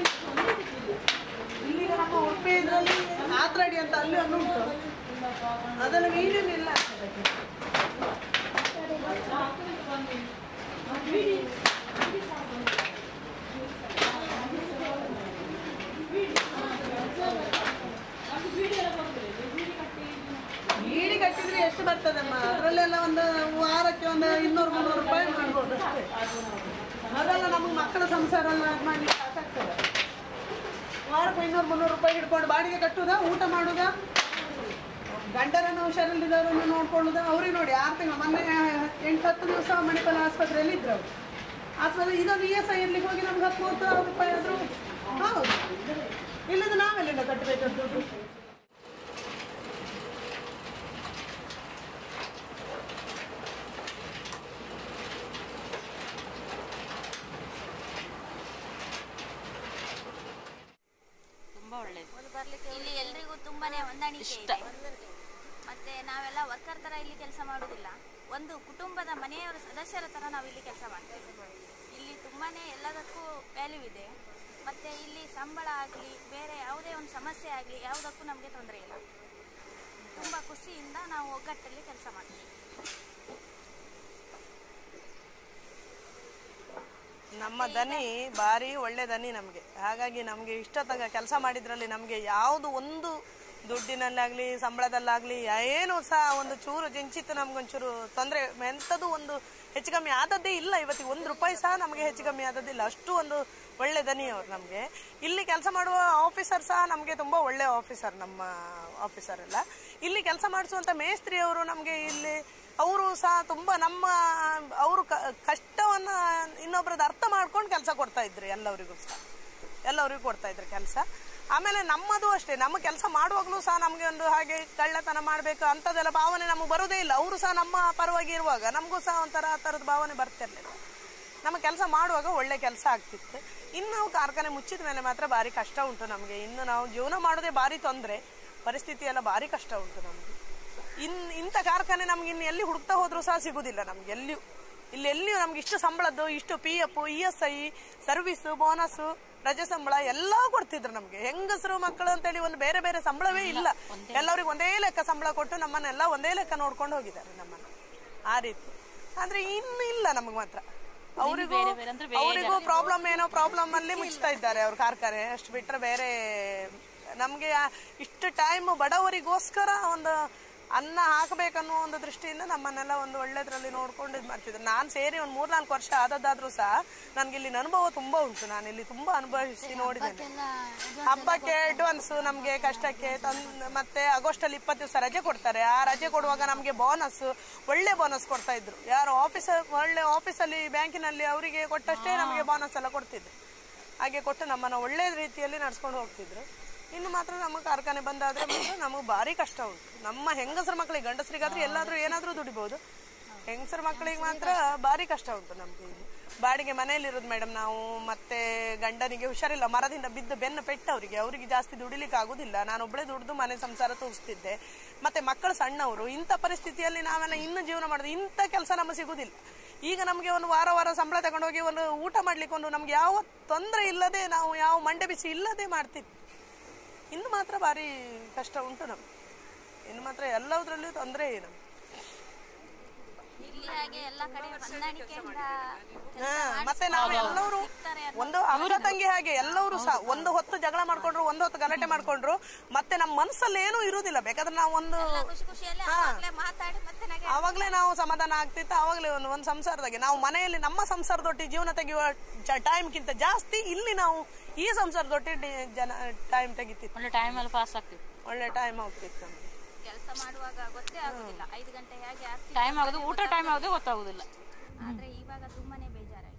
ಇಲ್ಲಿಗ ನಮ್ಮ ಉಡುಪಿ ಇದರಲ್ಲಿ ಆತ್ರಾಡಿ ಅಂತ ಅಲ್ಲಿ ಒಂದು ಉಂಟು, ಅದೆಲ್ಲ ಮೀನೇನಿಲ್ಲ. ಬೀಡಿ ಕಟ್ಟಿದ್ರೆ ಎಷ್ಟು ಬರ್ತದಮ್ಮ? ಅದರಲ್ಲೆಲ್ಲ ಒಂದು ವಾರಕ್ಕೆ ಒಂದು 200-300 ರೂಪಾಯಿ ಮಾಡ್ಬೋದು ಅಷ್ಟೇ. ಅದೆಲ್ಲ ನಮಗೆ ಮಕ್ಕಳ ಸಂಸಾರ ಮಾಡ್ಲಿಕ್ಕೆ ಸಾಕಾಗ್ತದೆ. ವಾರಕ್ಕೆ 200-300 ರೂಪಾಯಿ ಹಿಡ್ಕೊಂಡು ಬಾಡಿಗೆ ಕಟ್ಟುವುದಾ, ಊಟ ಮಾಡುವುದಾ, ಗಂಡರನ್ನು ಹುಷಾರಿಲ್ಲದವರನ್ನು ನೋಡ್ಕೊಳ್ಳೋದು. ಅವ್ರಿಗೆ ನೋಡಿ 6 ತಿಂಗಳು ಮೊನ್ನೆ 8-10 ದಿವಸ ಮಣಿಪಾಲ ಆಸ್ಪತ್ರೆಯಲ್ಲಿ ಇದ್ರು ಅವರು. ಆಸ್ಪತ್ರೆ ಇದೊಂದು ESI ಇರ್ಲಿಕ್ಕೆ ಹೋಗಿ ನಮ್ಗೆ 10-30 ರೂಪಾಯಿ ಆದರೂ ಹೌದು. ಇಲ್ಲದ ನಾವೆಲ್ಲಿಂದ ಕಟ್ಟಬೇಕಾದ ದುಡ್ಡು? ಇಲ್ಲಿ ಎಲ್ರಿಗೂ ತುಂಬಾನೇ ಹೊಂದಾಣಿಕೆ ಇದೆ. ಮತ್ತೆ ನಾವೆಲ್ಲ ವರ್ಕರ್ ತರ ಇಲ್ಲಿ ಕೆಲಸ ಮಾಡೋದಿಲ್ಲ, ಒಂದು ಕುಟುಂಬದ ಮನೆಯವರ ಸದಸ್ಯರ ತರ ನಾವು ಇಲ್ಲಿ ಕೆಲಸ ಮಾಡ್ತೇವೆ. ಇಲ್ಲಿ ತುಂಬಾನೇ ಎಲ್ಲದಕ್ಕೂ ವ್ಯಾಲ್ಯೂ ಇದೆ. ಮತ್ತೆ ಇಲ್ಲಿ ಸಂಬಳ ಆಗಲಿ ಬೇರೆ ಯಾವುದೇ ಒಂದು ಸಮಸ್ಯೆ ಆಗಲಿ ಯಾವುದಕ್ಕೂ ನಮಗೆ ತೊಂದರೆ ಇಲ್ಲ. ತುಂಬಾ ಖುಷಿಯಿಂದ ನಾವು ಒಗ್ಗಟ್ಟಲ್ಲಿ ಕೆಲಸ ಮಾಡ್ತೀವಿ. ನಮ್ಮ ದನಿ ಭಾರಿ ಒಳ್ಳೆ ದನಿ ನಮಗೆ. ಹಾಗಾಗಿ ನಮಗೆ ಇಷ್ಟೊತ್ತಾಗ ಕೆಲಸ ಮಾಡಿದ್ರಲ್ಲಿ ನಮಗೆ ಯಾವುದು ಒಂದು ದುಡ್ಡಿನಲ್ಲಾಗಲಿ ಸಂಬಳದಲ್ಲಾಗಲಿ ಏನು ಸಹ ಒಂದು ಚೂರು ಜಿಂಚಿತ್ತು ನಮ್ಗೊಂಚೂರು ತೊಂದರೆ ಎಂಥದ್ದು ಒಂದು ಹೆಚ್ಚು ಕಮ್ಮಿ ಆದದ್ದೇ ಇಲ್ಲ. ಇವತ್ತಿಗೆ 1 ರೂಪಾಯಿ ಸಹ ನಮಗೆ ಹೆಚ್ಚು ಕಮ್ಮಿ ಆದದ್ದಿಲ್ಲ. ಅಷ್ಟು ಒಂದು ಒಳ್ಳೆ ದನಿ ಅವ್ರು ನಮಗೆ. ಇಲ್ಲಿ ಕೆಲಸ ಮಾಡುವ ಆಫೀಸರ್ ಸಹ ನಮಗೆ ತುಂಬ ಒಳ್ಳೆ ಆಫೀಸರ್. ನಮ್ಮ ಆಫೀಸರ್ ಎಲ್ಲ ಇಲ್ಲಿ ಕೆಲಸ ಮಾಡಿಸುವಂಥ ಮೇಸ್ತ್ರಿ ಅವರು ನಮಗೆ ಇಲ್ಲಿ ಅವರು ಸಹ ತುಂಬ ಅವರು ಕಷ್ಟವನ್ನು ಇನ್ನೊಬ್ರದ್ದು ಅರ್ಥ ಮಾಡ್ಕೊಂಡು ಕೆಲಸ ಕೊಡ್ತಾ ಇದ್ರು. ಎಲ್ಲರಿಗೂ ಕೊಡ್ತಾ ಇದ್ರು ಕೆಲಸ. ಆಮೇಲೆ ನಮ್ಮದು ಅಷ್ಟೇ, ನಮ್ಮ ಕೆಲಸ ಮಾಡುವಾಗಲೂ ಸಹ ನಮಗೆ ಒಂದು ಹಾಗೆ ಕಳ್ಳತನ ಮಾಡಬೇಕು ಅಂಥದ್ದೆಲ್ಲ ಭಾವನೆ ನಮಗೆ ಬರೋದೇ ಇಲ್ಲ. ಅವರು ಸಹ ನಮ್ಮ ಪರವಾಗಿ ಇರುವಾಗ ನಮಗೂ ಸಹ ಒಂಥರ ಆ ಥರದ ಭಾವನೆ ಬರ್ತಿರ್ಲಿಲ್ಲ. ನಮ್ಮ ಕೆಲಸ ಮಾಡುವಾಗ ಒಳ್ಳೆ ಕೆಲಸ ಆಗ್ತಿತ್ತು. ಇನ್ನು ಕಾರ್ಖಾನೆ ಮುಚ್ಚಿದ ಮೇಲೆ ಮಾತ್ರ ಭಾರಿ ಕಷ್ಟ ಉಂಟು ನಮಗೆ. ಇನ್ನು ನಾವು ಜೀವನ ಮಾಡೋದೇ ಭಾರಿ ತೊಂದರೆ, ಪರಿಸ್ಥಿತಿ ಎಲ್ಲ ಭಾರಿ ಕಷ್ಟ ಉಂಟು ನಮಗೆ. ಇಂಥ ಕಾರ್ಖಾನೆ ನಮ್ಗೆ ಇನ್ನು ಎಲ್ಲಿ ಹುಡುಕ್ತಾ ಹೋದ್ರೂ ಸಹ ಸಿಗುದಿಲ್ಲ ನಮ್ಗೆ ಎಲ್ಲಿಯೂ. ಎಲ್ಲಿಯೂ ನಮ್ಗೆ ಇಷ್ಟು ಸಂಬಳದ್ದು, ಇಷ್ಟು PF, ESI, ಸರ್ವಿಸು, ಬೋನಸ್ಸು, ರಜೆ ಸಂಬಳ ಎಲ್ಲ ಕೊಡ್ತಿದ್ರು ನಮ್ಗೆ. ಹೆಂಗಸರು ಮಕ್ಕಳು ಅಂತೇಳಿ ಒಂದು ಬೇರೆ ಬೇರೆ ಸಂಬಳವೇ ಇಲ್ಲ. ಎಲ್ಲರಿಗೂ ಒಂದೇ ಲೆಕ್ಕ ಸಂಬಳ ಕೊಟ್ಟು ನಮ್ಮನ್ನೆಲ್ಲ ಒಂದೇ ಲೆಕ್ಕ ನೋಡ್ಕೊಂಡು ಹೋಗಿದ್ದಾರೆ ನಮ್ಮನ್ನ ಆ ರೀತಿ. ಆದ್ರೆ ಇನ್ನು ಇಲ್ಲ ನಮಗ್ ಮಾತ್ರ. ಅವರಿಗೂ ಪ್ರಾಬ್ಲಮ್ ಅಲ್ಲಿ ಮುಚ್ತಾ ಇದ್ದಾರೆ ಅವ್ರ ಕಾರ್ಖಾನೆ. ಅಷ್ಟು ಬಿಟ್ರೆ ಬೇರೆ ನಮ್ಗೆ ಇಷ್ಟು ಟೈಮ್ ಬಡವರಿಗೋಸ್ಕರ ಒಂದು ಅನ್ನ ಹಾಕಬೇಕನ್ನೋ ಒಂದು ದೃಷ್ಟಿಯಿಂದ ನಮ್ಮನ್ನೆಲ್ಲ ಒಂದು ಒಳ್ಳೆದ್ರಲ್ಲಿ ನೋಡ್ಕೊಂಡು ಇದು ಮಾಡ್ತಿದ್ರು. ನಾನು ಸೇರಿ ಒಂದು 3-4 ವರ್ಷ ಆದದ್ದಾದ್ರೂ ಸಹ ನನ್ಗೆ ಇಲ್ಲಿನ ಅನುಭವ ತುಂಬಾ ಉಂಟು. ನಾನು ಇಲ್ಲಿ ತುಂಬಾ ಅನುಭವಿಸಿ ನೋಡಿದ್ದೇನೆ. ಹಬ್ಬಕ್ಕೆ ಅಡ್ವಾನ್ಸ್ ನಮ್ಗೆ ಕಷ್ಟಕ್ಕೆ ಮತ್ತೆ ಆಗಸ್ಟ್ ಅಲ್ಲಿ 20 ದಿವಸ ರಜೆ ಕೊಡ್ತಾರೆ. ಆ ರಜೆ ಕೊಡುವಾಗ ನಮ್ಗೆ ಬೋನಸ್, ಒಳ್ಳೆ ಬೋನಸ್ ಕೊಡ್ತಾ ಇದ್ರು. ಯಾರು ಒಳ್ಳೆ ಆಫೀಸಲ್ಲಿ ಬ್ಯಾಂಕಿನಲ್ಲಿ ಅವರಿಗೆ ಕೊಟ್ಟಷ್ಟೇ ನಮಗೆ ಬೋನಸ್ ಎಲ್ಲ ಕೊಡ್ತಿದ್ರು. ಹಾಗೆ ಕೊಟ್ಟು ನಮ್ಮನ್ನ ಒಳ್ಳೆ ರೀತಿಯಲ್ಲಿ ನಡ್ಸ್ಕೊಂಡು ಹೋಗ್ತಿದ್ರು. ಇನ್ನು ಮಾತ್ರ ನಮ್ಮ ಕಾರ್ಖಾನೆ ಬಂದಾದ್ರೆ ಮಾತ್ರ ನಮಗೆ ಭಾರಿ ಕಷ್ಟ ಉಂಟು. ನಮ್ಮ ಹೆಂಗಸರ ಮಕ್ಕಳಿಗೆ, ಗಂಡಸರಿಗಾದ್ರೆ ಎಲ್ಲಾದ್ರೂ ಏನಾದ್ರೂ ದುಡಿಬಹುದು, ಹೆಂಗಸರ ಮಕ್ಕಳಿಗೆ ಮಾತ್ರ ಭಾರಿ ಕಷ್ಟ ಉಂಟು ನಮ್ಗೆ. ಇಲ್ಲಿ ಬಾಡಿಗೆ ಮನೆಯಲ್ಲಿರೋದು ಮೇಡಮ್ ನಾವು. ಮತ್ತೆ ಗಂಡನಿಗೆ ಹುಷಾರಿಲ್ಲ, ಮರದಿಂದ ಬಿದ್ದು ಬೆನ್ನು ಪೆಟ್ಟು ಅವರಿಗೆ ಜಾಸ್ತಿ ದುಡಿಲಿಕ್ಕೆ ಆಗುದಿಲ್ಲ. ನಾನೊಬ್ಬಳೇ ದುಡಿದು ಮನೆ ಸಂಸಾರ ತೋರಿಸ್ತಿದ್ದೆ. ಮತ್ತೆ ಮಕ್ಕಳು ಸಣ್ಣವರು. ಇಂಥ ಪರಿಸ್ಥಿತಿಯಲ್ಲಿ ನಾವೆಲ್ಲ ಇನ್ನು ಜೀವನ ಮಾಡೋದು, ಇಂಥ ಕೆಲಸ ನಮಗೆ ಸಿಗುದಿಲ್ಲ. ಈಗ ನಮಗೆ ಒಂದು ವಾರ ಸಂಬಳ ತಗೊಂಡೋಗಿ ಒಂದು ಊಟ ಮಾಡ್ಲಿಕ್ಕೆ ಒಂದು ನಮ್ಗೆ ಯಾವ ತೊಂದರೆ ಇಲ್ಲದೆ, ನಾವು ಯಾವ ಮಂಡೆ ಬಿಸಿ ಇಲ್ಲದೆ ಮಾಡ್ತಿದ್ವಿ. ಇನ್ನು ಮಾತ್ರ ಭಾರಿ ಕಷ್ಟ ಉಂಟು ನಮ್ಗೆ. ಇನ್ನು ಮಾತ್ರ ಎಲ್ಲದರಲ್ಲೂ ತೊಂದರೆ ಏನು. ಮತ್ತೆ ನಾವೆಲ್ಲರೂ ಒಂದು ಅಕ್ಕ ತಂಗಿ ಹಾಗೆ ಎಲ್ಲರೂ ಸಹ ಒಂದು ಹೊತ್ತು ಜಗಳ ಮಾಡ್ಕೊಂಡ್ರು, ಒಂದು ಹೊತ್ತು ಗಲಾಟೆ ಮಾಡ್ಕೊಂಡ್ರು, ಮತ್ತೆ ನಮ್ಮ ಮನಸ್ಸಲ್ಲಿ ಏನೂ ಇರುವುದಿಲ್ಲ. ಬೇಕಾದ್ರೆ ನಾವು ಒಂದು ಆವಾಗ್ಲೇ ನಾವು ಸಮಾಧಾನ ಆಗ್ತಿತ್ತು. ಆವಾಗ್ಲೇ ಒಂದು ಸಂಸಾರದಾಗೆ ನಾವು ಮನೆಯಲ್ಲಿ ನಮ್ಮ ಸಂಸಾರದೊಟ್ಟಿಗೆ ಜೀವನ ತೆಗೆಯುವ ಟೈಮ್ಗಿಂತ ಜಾಸ್ತಿ ಇಲ್ಲಿ ನಾವು ಈ ಸಂಸಾರದೊಟ್ಟಿಗೆ ಟೈಮ್ ತೆಗಿತಿತ್ತು. ಒಳ್ಳೆ ಟೈಮ್ ಅಲ್ಲಿ ಪಾಸ್ ಆಗ್ತಿತ್ತು, ಒಳ್ಳೆ ಟೈಮ್ ಹೋಗ್ತಿತ್ತು ನಮ್ಗೆ. ಕೆಲಸ ಮಾಡುವಾಗ ಗೊತ್ತೇ ಆಗುದಿಲ್ಲ, 5 ಗಂಟೆ ಹೇಗೆ ಟೈಮ್ ಆಗೋದು, ಊಟ ಟೈಮ್ ಆಗೋದು ಗೊತ್ತಾಗುದಿಲ್ಲ. ಆದ್ರೆ ಇವಾಗ ತುಂಬಾನೇ ಬೇಜಾರಾಗಿ.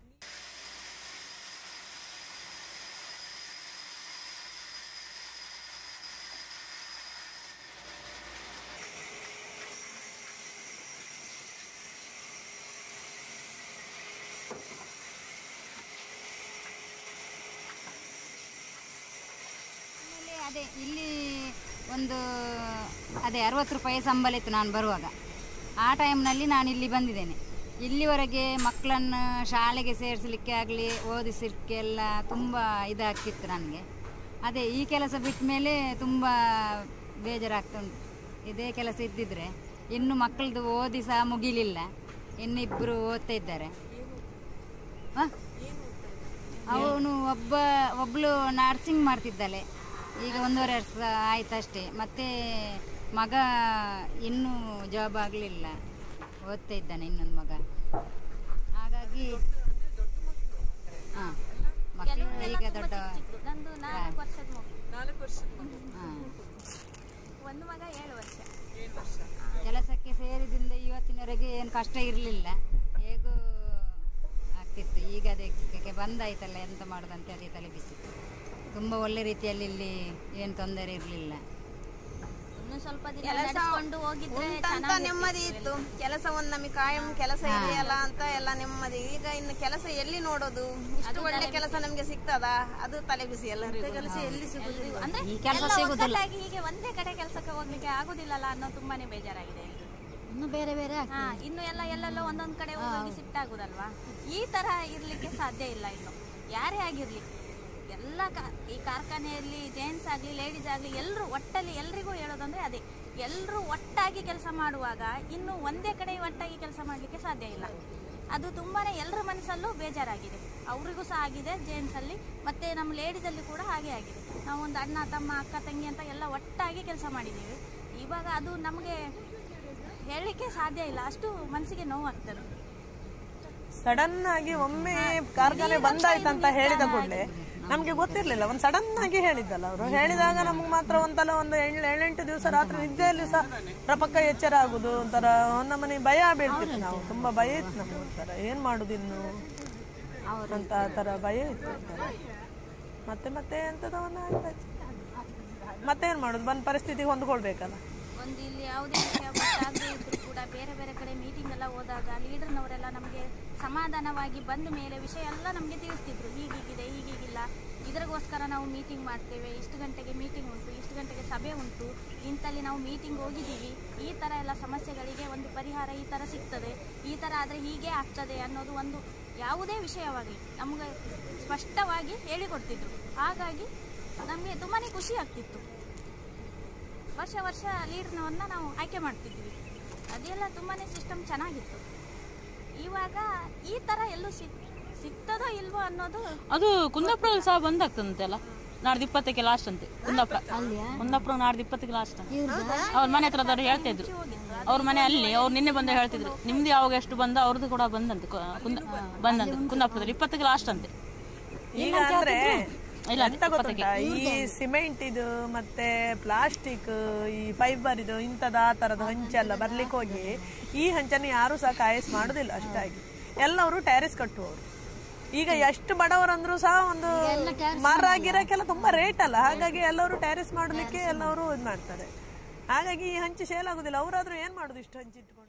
ಅದೇ ಇಲ್ಲಿ ಒಂದು 60 ರೂಪಾಯಿ ಸಂಬಳ ಇತ್ತು ನಾನು ಬರುವಾಗ. ಆ ಟೈಮ್ನಲ್ಲಿ ನಾನು ಇಲ್ಲಿ ಬಂದಿದ್ದೇನೆ. ಇಲ್ಲಿವರೆಗೆ ಮಕ್ಕಳನ್ನು ಶಾಲೆಗೆ ಸೇರಿಸಲಿಕ್ಕೆ ಆಗಲಿ ಓದಿಸಲಿಕ್ಕೆ ಎಲ್ಲ ತುಂಬ ಇದಾಗ್ತಿತ್ತು ನನಗೆ. ಅದೇ ಈ ಕೆಲಸ ಬಿಟ್ಟ ಮೇಲೆ ತುಂಬ ಬೇಜಾರಾಗ್ತಾ ಉಂಟು. ಇದೇ ಕೆಲಸ ಇದ್ದಿದ್ರೆ ಇನ್ನು ಮಕ್ಕಳದು ಓದಿ ಸಹ ಮುಗಿಲಿಲ್ಲ, ಇನ್ನಿಬ್ಬರು ಓದ್ತಾ ಇದ್ದಾರೆ. ಅವನು ಒಬ್ಬಳು ನರ್ಸಿಂಗ್ ಮಾಡ್ತಿದ್ದಾಳೆ, ಈಗ 1.5 ವರ್ಷ ಆಯ್ತಷ್ಟೇ. ಮತ್ತು ಮಗ ಇನ್ನೂ ಜಾಬ್ ಆಗಲಿಲ್ಲ, ಓದ್ತಾ ಇದ್ದಾನೆ ಇನ್ನೊಂದು ಮಗ. ಹಾಗಾಗಿ ಮಕ್ಕಳು ಈಗ ದೊಡ್ಡ ನಂದು 4 ವರ್ಷದ ಮಗು. 4 ವರ್ಷದ ಮಗು. ಒಂದು ಮಗ 7 ವರ್ಷ. ಕೆಲಸಕ್ಕೆ ಸೇರಿದಿಂದ ಇವತ್ತಿನವರೆಗೆ ಏನು ಕಷ್ಟ ಇರಲಿಲ್ಲ, ಹೇಗೂ ಆಗ್ತಿತ್ತು. ಈಗ ಅದಕ್ಕೆ ಬಂದಾಯ್ತಲ್ಲ, ಎಂತ ಮಾಡೋದಂತೆ ಅದೇ ತಲೆ ಬಿಸಿ. ತುಂಬ ಒಳ್ಳೆ ರೀತಿಯಲ್ಲಿ ಇಲ್ಲಿ ಏನು ತೊಂದರೆ ಇರಲಿಲ್ಲ. ಇನ್ನು ಸ್ವಲ್ಪ ದಿನ ನಡೆಸ್ಕೊಂಡು ಹೋಗಿದ್ರೆ ನೆಮ್ಮದಿ ಇತ್ತು. ಕೆಲಸ ಒಂದು ನಮಗೆ ಕಾಯಂ ಕೆಲಸ ಇದೆಯಲ್ಲ ಅಂತ ಎಲ್ಲ ನೆಮ್ಮದಿ. ಈಗ ಇನ್ನು ಕೆಲಸ ಎಲ್ಲಿ ನೋಡೋದು? ಇಷ್ಟು ಒಳ್ಳೆ ಕೆಲಸ ನಮ್ಗೆ ಸಿಗ್ತದ? ಅದು ತಲೆ ಬಿಸಿ. ಎಲ್ಲ ಕೆಲಸ ಎಲ್ಲಿ ಸಿಗುದಿಲ್ಲ ಅಂದ್ರೆ ಒಗ್ಗಟ್ಟಾಗಿ ಹೀಗೆ ಒಂದೇ ಕಡೆ ಕೆಲಸಕ್ಕೆ ಹೋಗ್ಲಿಕ್ಕೆ ಆಗುದಿಲ್ಲಲ್ಲ ಅನ್ನೋ ತುಂಬಾನೇ ಬೇಜಾರಾಗಿದೆ. ಇನ್ನು ಬೇರೆ ಬೇರೆ ಇನ್ನು ಎಲ್ಲೆಲ್ಲೋ ಒಂದೊಂದ್ ಕಡೆ ಹೋಗಿ ಶಿಫ್ಟ್ ಆಗುದಲ್ವಾ? ಈ ತರ ಇರ್ಲಿಕ್ಕೆ ಸಾಧ್ಯ ಇಲ್ಲ. ಇನ್ನು ಯಾರೇ ಆಗಿರ್ಲಿ, ಎಲ್ಲ ಈ ಕಾರ್ಖಾನೆಯಲ್ಲಿ ಜೆಂಟ್ಸ್ ಆಗಲಿ ಲೇಡೀಸ್ ಆಗಲಿ ಎಲ್ಲರೂ ಒಟ್ಟಲ್ಲಿ ಎಲ್ರಿಗೂ ಹೇಳೋದಂದ್ರೆ ಅದೇ, ಎಲ್ಲರೂ ಒಟ್ಟಾಗಿ ಕೆಲಸ ಮಾಡುವಾಗ ಇನ್ನು ಒಂದೇ ಕಡೆ ಒಟ್ಟಾಗಿ ಕೆಲಸ ಮಾಡಲಿಕ್ಕೆ ಸಾಧ್ಯ ಇಲ್ಲ. ಅದು ತುಂಬಾನೇ ಎಲ್ಲರ ಮನಸ್ಸಲ್ಲೂ ಬೇಜಾರಾಗಿದೆ. ಅವರಿಗೂ ಸಹ ಆಗಿದೆ, ಜೆಂಟ್ಸ್ ಅಲ್ಲಿ ಮತ್ತೆ ನಮ್ಮ ಲೇಡೀಸ್ ಅಲ್ಲಿ ಕೂಡ ಹಾಗೆ ಆಗಿದೆ. ನಾವು ಒಂದು ಅಣ್ಣ ತಮ್ಮ ಅಕ್ಕ ತಂಗಿ ಅಂತ ಎಲ್ಲ ಒಟ್ಟಾಗಿ ಕೆಲಸ ಮಾಡಿದ್ದೀವಿ. ಇವಾಗ ಅದು ನಮಗೆ ಹೇಳಲಿಕ್ಕೆ ಸಾಧ್ಯ ಇಲ್ಲ, ಅಷ್ಟು ಮನಸ್ಸಿಗೆ ನೋವಾಗ್ತದೆ. ಸಡನ್ ಆಗಿ ಒಮ್ಮೆ ಕಾರ್ಖಾನೆ ಬಂದಾಯ್ತಂತ ಹೇಳಿದ ಕೂಡಲೇ ನಮ್ಗೆ ಗೊತ್ತಿರ್ಲಿಲ್ಲ. ಒಂದು ಸಡನ್ ಆಗಿ ಹೇಳಿದ್ದಲ್ಲ ಅವರು. ಹೇಳಿದಾಗ ನಮ್ಗೆ ಮಾತ್ರ ಒಂಥರ ಒಂದು 7-8 ದಿವಸ ರಾತ್ರಿ ನಿದ್ದೆಯಲ್ಲಿ ಸಹ ರಪಕ್ಕ ಎಚ್ಚರ ಆಗುದು, ಒಂಥರ ನಮ್ಮನೆ ಭಯ ಬೀಳ್ತಿತ್ತು. ನಾವು ತುಂಬಾ ಭಯ ಇತ್ತು ನಮ್ಗೆ, ಒಂಥರ ಏನ್ ಮಾಡುದು ಇನ್ನು ಅಂತ ಆ ತರ ಭಯ ಇತ್ತು. ಮತ್ತೆ ಎಂತದ ಮತ್ತೇನ್ ಮಾಡುದು, ಬಂದ್ ಪರಿಸ್ಥಿತಿಗೆ ಹೊಂದ್ಕೊಳ್ಬೇಕಲ್ಲ. ಒಂದು ಇಲ್ಲಿ ಯಾವುದೇ ವಿಷಯ ಗೊತ್ತಾಗದೇ ಇದ್ರು ಕೂಡ ಬೇರೆ ಬೇರೆ ಕಡೆ ಮೀಟಿಂಗ್ ಎಲ್ಲ ಹೋದಾಗ ಲೀಡರ್ನವರೆಲ್ಲ ನಮಗೆ ಸಮಾಧಾನವಾಗಿ ಬಂದ ಮೇಲೆ ವಿಷಯ ಎಲ್ಲ ನಮಗೆ ತಿಳಿಸ್ತಿದ್ರು. ಹೀಗೀಗಿದೆ, ಹೀಗೀಗಿಲ್ಲ, ಇದರಿಗೋಸ್ಕರ ನಾವು ಮೀಟಿಂಗ್ ಮಾಡ್ತೇವೆ, ಇಷ್ಟು ಗಂಟೆಗೆ ಮೀಟಿಂಗ್ ಉಂಟು, ಇಷ್ಟು ಗಂಟೆಗೆ ಸಭೆ ಉಂಟು, ಇಂಥಲ್ಲಿ ನಾವು ಮೀಟಿಂಗ್ ಹೋಗಿದ್ದೀವಿ, ಈ ಥರ ಎಲ್ಲ ಸಮಸ್ಯೆಗಳಿಗೆ ಒಂದು ಪರಿಹಾರ ಈ ಥರ ಸಿಗ್ತದೆ, ಈ ಥರ ಆದರೆ ಹೀಗೆ ಆಗ್ತದೆ ಅನ್ನೋದು ಒಂದು ಯಾವುದೇ ವಿಷಯವಾಗಲಿ ನಮಗೆ ಸ್ಪಷ್ಟವಾಗಿ ಹೇಳಿಕೊಡ್ತಿದ್ರು. ಹಾಗಾಗಿ ನಮಗೆ ತುಂಬಾ ಖುಷಿ ಆಗ್ತಿತ್ತು. ವರ್ಷ ಲೀಡರ್ನವನ್ನ ನಾವು ಆಯ್ಕೆ ಮಾಡ್ತಿದ್ವಿ. ಅದೆಲ್ಲ ತುಂಬಾ ಸಿಸ್ಟಮ್ ಚೆನ್ನಾಗಿತ್ತು. ಇವಾಗ ಈ ತರ ಎಲ್ಲೂ ಸಿಗ್ತದೋ ಇಲ್ವೋ ಅನ್ನೋದು. ಅದು ಕುಂದಾಪುರ ಸಹ ಬಂದಾಗ್ತದಂತೆಲ್ಲ, ನಾಡ್ದು 20ಕ್ಕೆ ಲಾಸ್ಟ್ ಅಂತೆ. ಕುಂದಾಪುರ ನಾಡ್ದು 20ಕ್ಕೆ ಲಾಸ್ಟ್ ಅಂತ ಅವ್ರ ಮನೆ ಹತ್ರದವ್ರು ಹೇಳ್ತಾ ಇದ್ರು. ಅವ್ರ ಮನೆ ಅಲ್ಲಿ, ಅವ್ರು ನಿನ್ನೆ ಬಂದ ಹೇಳ್ತಿದ್ರು, ನಿಮ್ದು ಯಾವಾಗ ಎಷ್ಟು ಬಂದ ಅವ್ರದ್ದು ಕೂಡ ಬಂದಂತೆ, ಬಂದಂತೆ ಕುಂದಾಪುರದಲ್ಲಿ 20ಕ್ಕೆ ಲಾಸ್ಟ್ ಅಂತೆ. ಈಗ ಅಂದ್ರೆ ಎಂತ ಗೊತ್ತುಂಟಾ, ಈ ಸಿಮೆಂಟ್ ಇದು ಮತ್ತೆ ಪ್ಲಾಸ್ಟಿಕ್, ಈ ಫೈಬರ್ ಇದು ಇಂಥದ್ದು ಆ ತರದ ಹಂಚೆಲ್ಲ ಬರ್ಲಿಕ್ಕೆ ಹೋಗಿ ಈ ಹಂಚನ್ನು ಯಾರು ಸಹ ಕಾಯಸ್ ಮಾಡುದಿಲ್ಲ. ಅಷ್ಟಾಗಿ ಎಲ್ಲವರು ಟ್ಯಾರಿಸ್ ಕಟ್ಟುವವರು. ಈಗ ಎಷ್ಟು ಬಡವರಂದ್ರೂ ಸಹ ಒಂದು ಮರ ಗಿರಕ್ಕೆಲ್ಲ ತುಂಬಾ ರೇಟ್ ಅಲ್ಲ, ಹಾಗಾಗಿ ಎಲ್ಲರೂ ಟ್ಯಾರಿಸ್ ಮಾಡಲಿಕ್ಕೆ ಎಲ್ಲವರು ಇದು ಮಾಡ್ತಾರೆ. ಹಾಗಾಗಿ ಈ ಹಂಚು ಸೇಲ್ ಆಗುದಿಲ್ಲ. ಅವರಾದ್ರೂ ಏನ್ ಮಾಡುದು ಇಷ್ಟು ಹಂಚು ಇಟ್ಕೊಂಡು?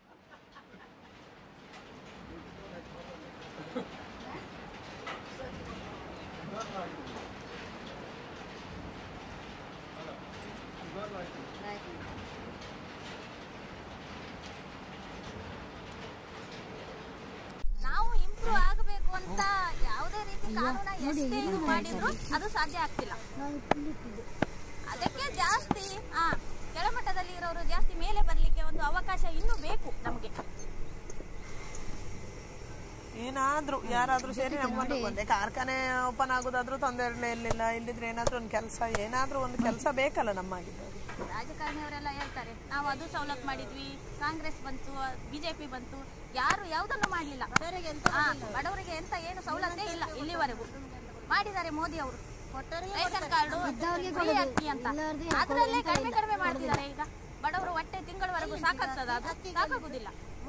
ನಾವು ಇಂಪ್ರೂವ್ ಆಗಬೇಕು ಅಂತ ಯಾವುದೇ ರೀತಿ ಕಾನೂನ ಎಷ್ಟೇ ಇದು ಮಾಡಿದ್ರು ಅದು ಸಾಧ್ಯ ಆಗ್ತಿಲ್ಲ. ಅದಕ್ಕೆ ಜಾಸ್ತಿ ಕೆಳಮಟ್ಟದಲ್ಲಿ ಇರೋರು ಜಾಸ್ತಿ ಮೇಲೆ ಬರ್ಲಿಕ್ಕೆ ಒಂದು ಅವಕಾಶ ಇನ್ನೂ ಬೇಕು ನಮಗೆ. ಏನಾದ್ರೂ ಯಾರಾದ್ರೂ ಸೇರಿ ನಮ್ಗೊಂದು ಒಂದೇ ಕಾರ್ಖಾನೆ ಓಪನ್ ಆಗೋದಾದ್ರೂ ತೊಂದರೆ ಇರಲಿಲ್ಲ. ಇಲ್ಲಿದ್ರೆ ಏನಾದ್ರೂ ಒಂದು ಕೆಲಸ, ಏನಾದ್ರೂ ಒಂದು ಕೆಲಸ ಬೇಕಲ್ಲ ನಮ್ಮಾಗಿದ್ದು. ರಾಜಕಾರಣಿಯವರೆಲ್ಲ ಹೇಳ್ತಾರೆ ನಾವು ಅದು ಸವಲತ್ತು ಮಾಡಿದ್ವಿ, ಕಾಂಗ್ರೆಸ್ ಬಂತು, ಬಿಜೆಪಿ ಬಂತು, ಯಾರು ಯಾವುದನ್ನು ಮಾಡಲಿಲ್ಲ. ಬಡವರಿಗೆ ಎಂತ ಏನು ಸವಲತ್ತೇ ಇಲ್ಲ ಇಲ್ಲಿವರೆಗೂ. ಮಾಡಿದ್ದಾರೆ ಮೋದಿ ಅವರು, ರೇಷನ್ ಕಾರ್ಡು, ಫ್ರೀ ಅಕ್ಕಿ ಅಂತ, ಅದರಲ್ಲೇ ಕಡಿಮೆ ಮಾಡ್ತಿದ್ದಾರೆ. ಈಗ ಬಡವರು ಹೊಟ್ಟೆ ತಿಂಗಳವರೆಗೂ ಸಾಕಾಗ್ತದ? ಅದು ಸಾಕಾಗುದಿಲ್ಲ.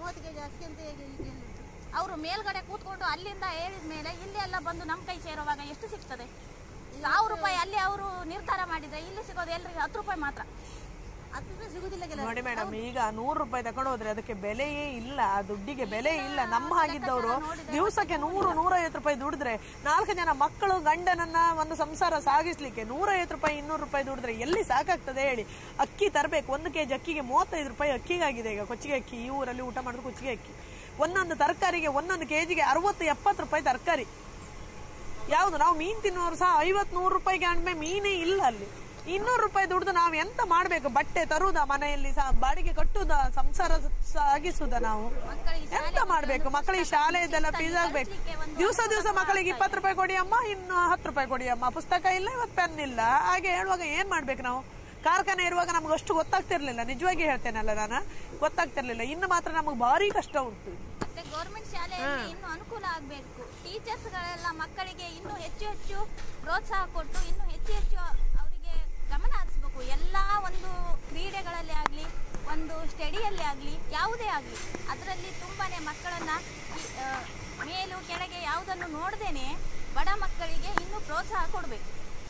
ಅವರು ಮೇಲ್ಗಡೆ ಕೂತ್ಕೊಂಡು ಅಲ್ಲಿಂದ ಹೇಳಿದ ಮೇಲೆ ಇಲ್ಲಿ ಎಲ್ಲ ಬಂದು ನಮ್ಮ ಕೈ ಸೇರುವಾಗ ಎಷ್ಟು ಸಿಗ್ತದೆ? 1000 ರೂಪಾಯಿ ಅಲ್ಲಿ ಅವರು ನಿರ್ಧಾರ ಮಾಡಿದ್ರೆ ಇಲ್ಲಿ ಸಿಗೋದು ಎಲ್ರಿಗೆ 10 ರೂಪಾಯಿ ಮಾತ್ರ. 10 ರೂಪಾಯಿ ಸಿಗುದಿಲ್ಲ. ನೋಡಿ ಮೇಡಮ್, ಈಗ 100 ರೂಪಾಯಿ ತಗೊಂಡು ಹೋದ್ರೆ ಅದಕ್ಕೆ ಬೆಲೆಯೇ ಇಲ್ಲ, ಆ ದುಡ್ಡಿಗೆ ಬೆಲೆ ಇಲ್ಲ. ನಮ್ಮ ಹಾಗಿದ್ದವರು ದಿವಸಕ್ಕೆ 100-150 ರೂಪಾಯಿ ದುಡಿದ್ರೆ 4 ಜನ ಮಕ್ಕಳು ಗಂಡನನ್ನ ಒಂದು ಸಂಸಾರ ಸಾಗಿಸ್ಲಿಕ್ಕೆ 150 ರೂಪಾಯಿ 200 ರೂಪಾಯಿ ದುಡಿದ್ರೆ ಎಲ್ಲಿ ಸಾಕಾಗ್ತದೆ ಹೇಳಿ? ಅಕ್ಕಿ ತರಬೇಕು, 1 kg ಅಕ್ಕಿಗೆ 35 ರೂಪಾಯಿ ಅಕ್ಕಿಗಾಗಿದೆ ಈಗ. ಕೊಚ್ಚಿಗೆ ಅಕ್ಕಿ, ಈ ಊರಲ್ಲಿ ಊಟ ಮಾಡಿದ್ರೆ ಕೊಚ್ಚಿಗೆ ಅಕ್ಕಿ ಒಂದೊಂದು ತರಕಾರಿಗೆ 1 ಕೆಜಿಗೆ 60-70 ರೂಪಾಯಿ ತರಕಾರಿ. ಯಾವುದು ನಾವು ಮೀನ್ ತಿನ್ನೋರು ಸಹ 50-100 ರೂಪಾಯಿಗೆ ಅಂದ್ಮೇಲೆ ಮೀನೇ ಇಲ್ಲ ಅಲ್ಲಿ. 200 ರೂಪಾಯಿ ದುಡ್ದು ನಾವು ಎಂತ ಮಾಡ್ಬೇಕು? ಬಟ್ಟೆ ತರುದ, ಮನೆಯಲ್ಲಿ ಬಾಡಿಗೆ ಕಟ್ಟುದ, ಸಂಸಾರ ಸಾಗಿಸುದ, ನಾವು ಎಂತ ಮಾಡ್ಬೇಕು? ಮಕ್ಕಳಿಗೆ ಶಾಲೆದೆಲ್ಲ ಫೀಸ್ ಆಗ್ಬೇಕು. ದಿವಸ ಮಕ್ಕಳಿಗೆ 20 ರೂಪಾಯಿ ಕೊಡಿ ಅಮ್ಮ, ಇನ್ನು 10 ರೂಪಾಯಿ ಕೊಡಿ ಅಮ್ಮ, ಪುಸ್ತಕ ಇಲ್ಲ, ಇವತ್ತು ಪೆನ್ ಇಲ್ಲ. ಹಾಗೆ ಹೇಳುವಾಗ ಏನ್ ಮಾಡ್ಬೇಕು ನಾವು? ಕಾರ್ಖಾನೆ ಇರುವಾಗ ನಮ್ಗೆ ಅಷ್ಟು ಗೊತ್ತಾಗ್ತಿರ್ಲಿಲ್ಲ, ನಿಜವಾಗಿ ಹೇಳ್ತೇನಲ್ಲ ನಾನು, ಗೊತ್ತಾಗ್ತಿರ್ಲಿಲ್ಲ. ಇನ್ನು ಮಾತ್ರ ನಮಗೆ ಭಾರಿ ಕಷ್ಟ ಉಂಟು. ಮತ್ತೆ ಗೌರ್ಮೆಂಟ್ ಶಾಲೆಯಲ್ಲಿ ಇನ್ನೂ ಅನುಕೂಲ ಆಗಬೇಕು. ಟೀಚರ್ಸ್ ಗಳೆಲ್ಲ ಮಕ್ಕಳಿಗೆ ಇನ್ನೂ ಹೆಚ್ಚು ಪ್ರೋತ್ಸಾಹ ಕೊಟ್ಟು ಇನ್ನೂ ಹೆಚ್ಚು ಅವರಿಗೆ ಗಮನ ಹರಿಸಬೇಕು. ಎಲ್ಲ ಒಂದು ಕ್ರೀಡೆಗಳಲ್ಲಿ ಆಗಲಿ, ಒಂದು ಸ್ಟಡಿಯಲ್ಲಿ ಆಗಲಿ, ಯಾವುದೇ ಆಗಲಿ ಅದರಲ್ಲಿ ತುಂಬಾನೇ ಮಕ್ಕಳನ್ನ ಮೇಲು ಕೆಳಗೆ ಯಾವುದನ್ನು ನೋಡದೇನೆ ಬಡ ಮಕ್ಕಳಿಗೆ ಇನ್ನೂ ಪ್ರೋತ್ಸಾಹ ಕೊಡಬೇಕು.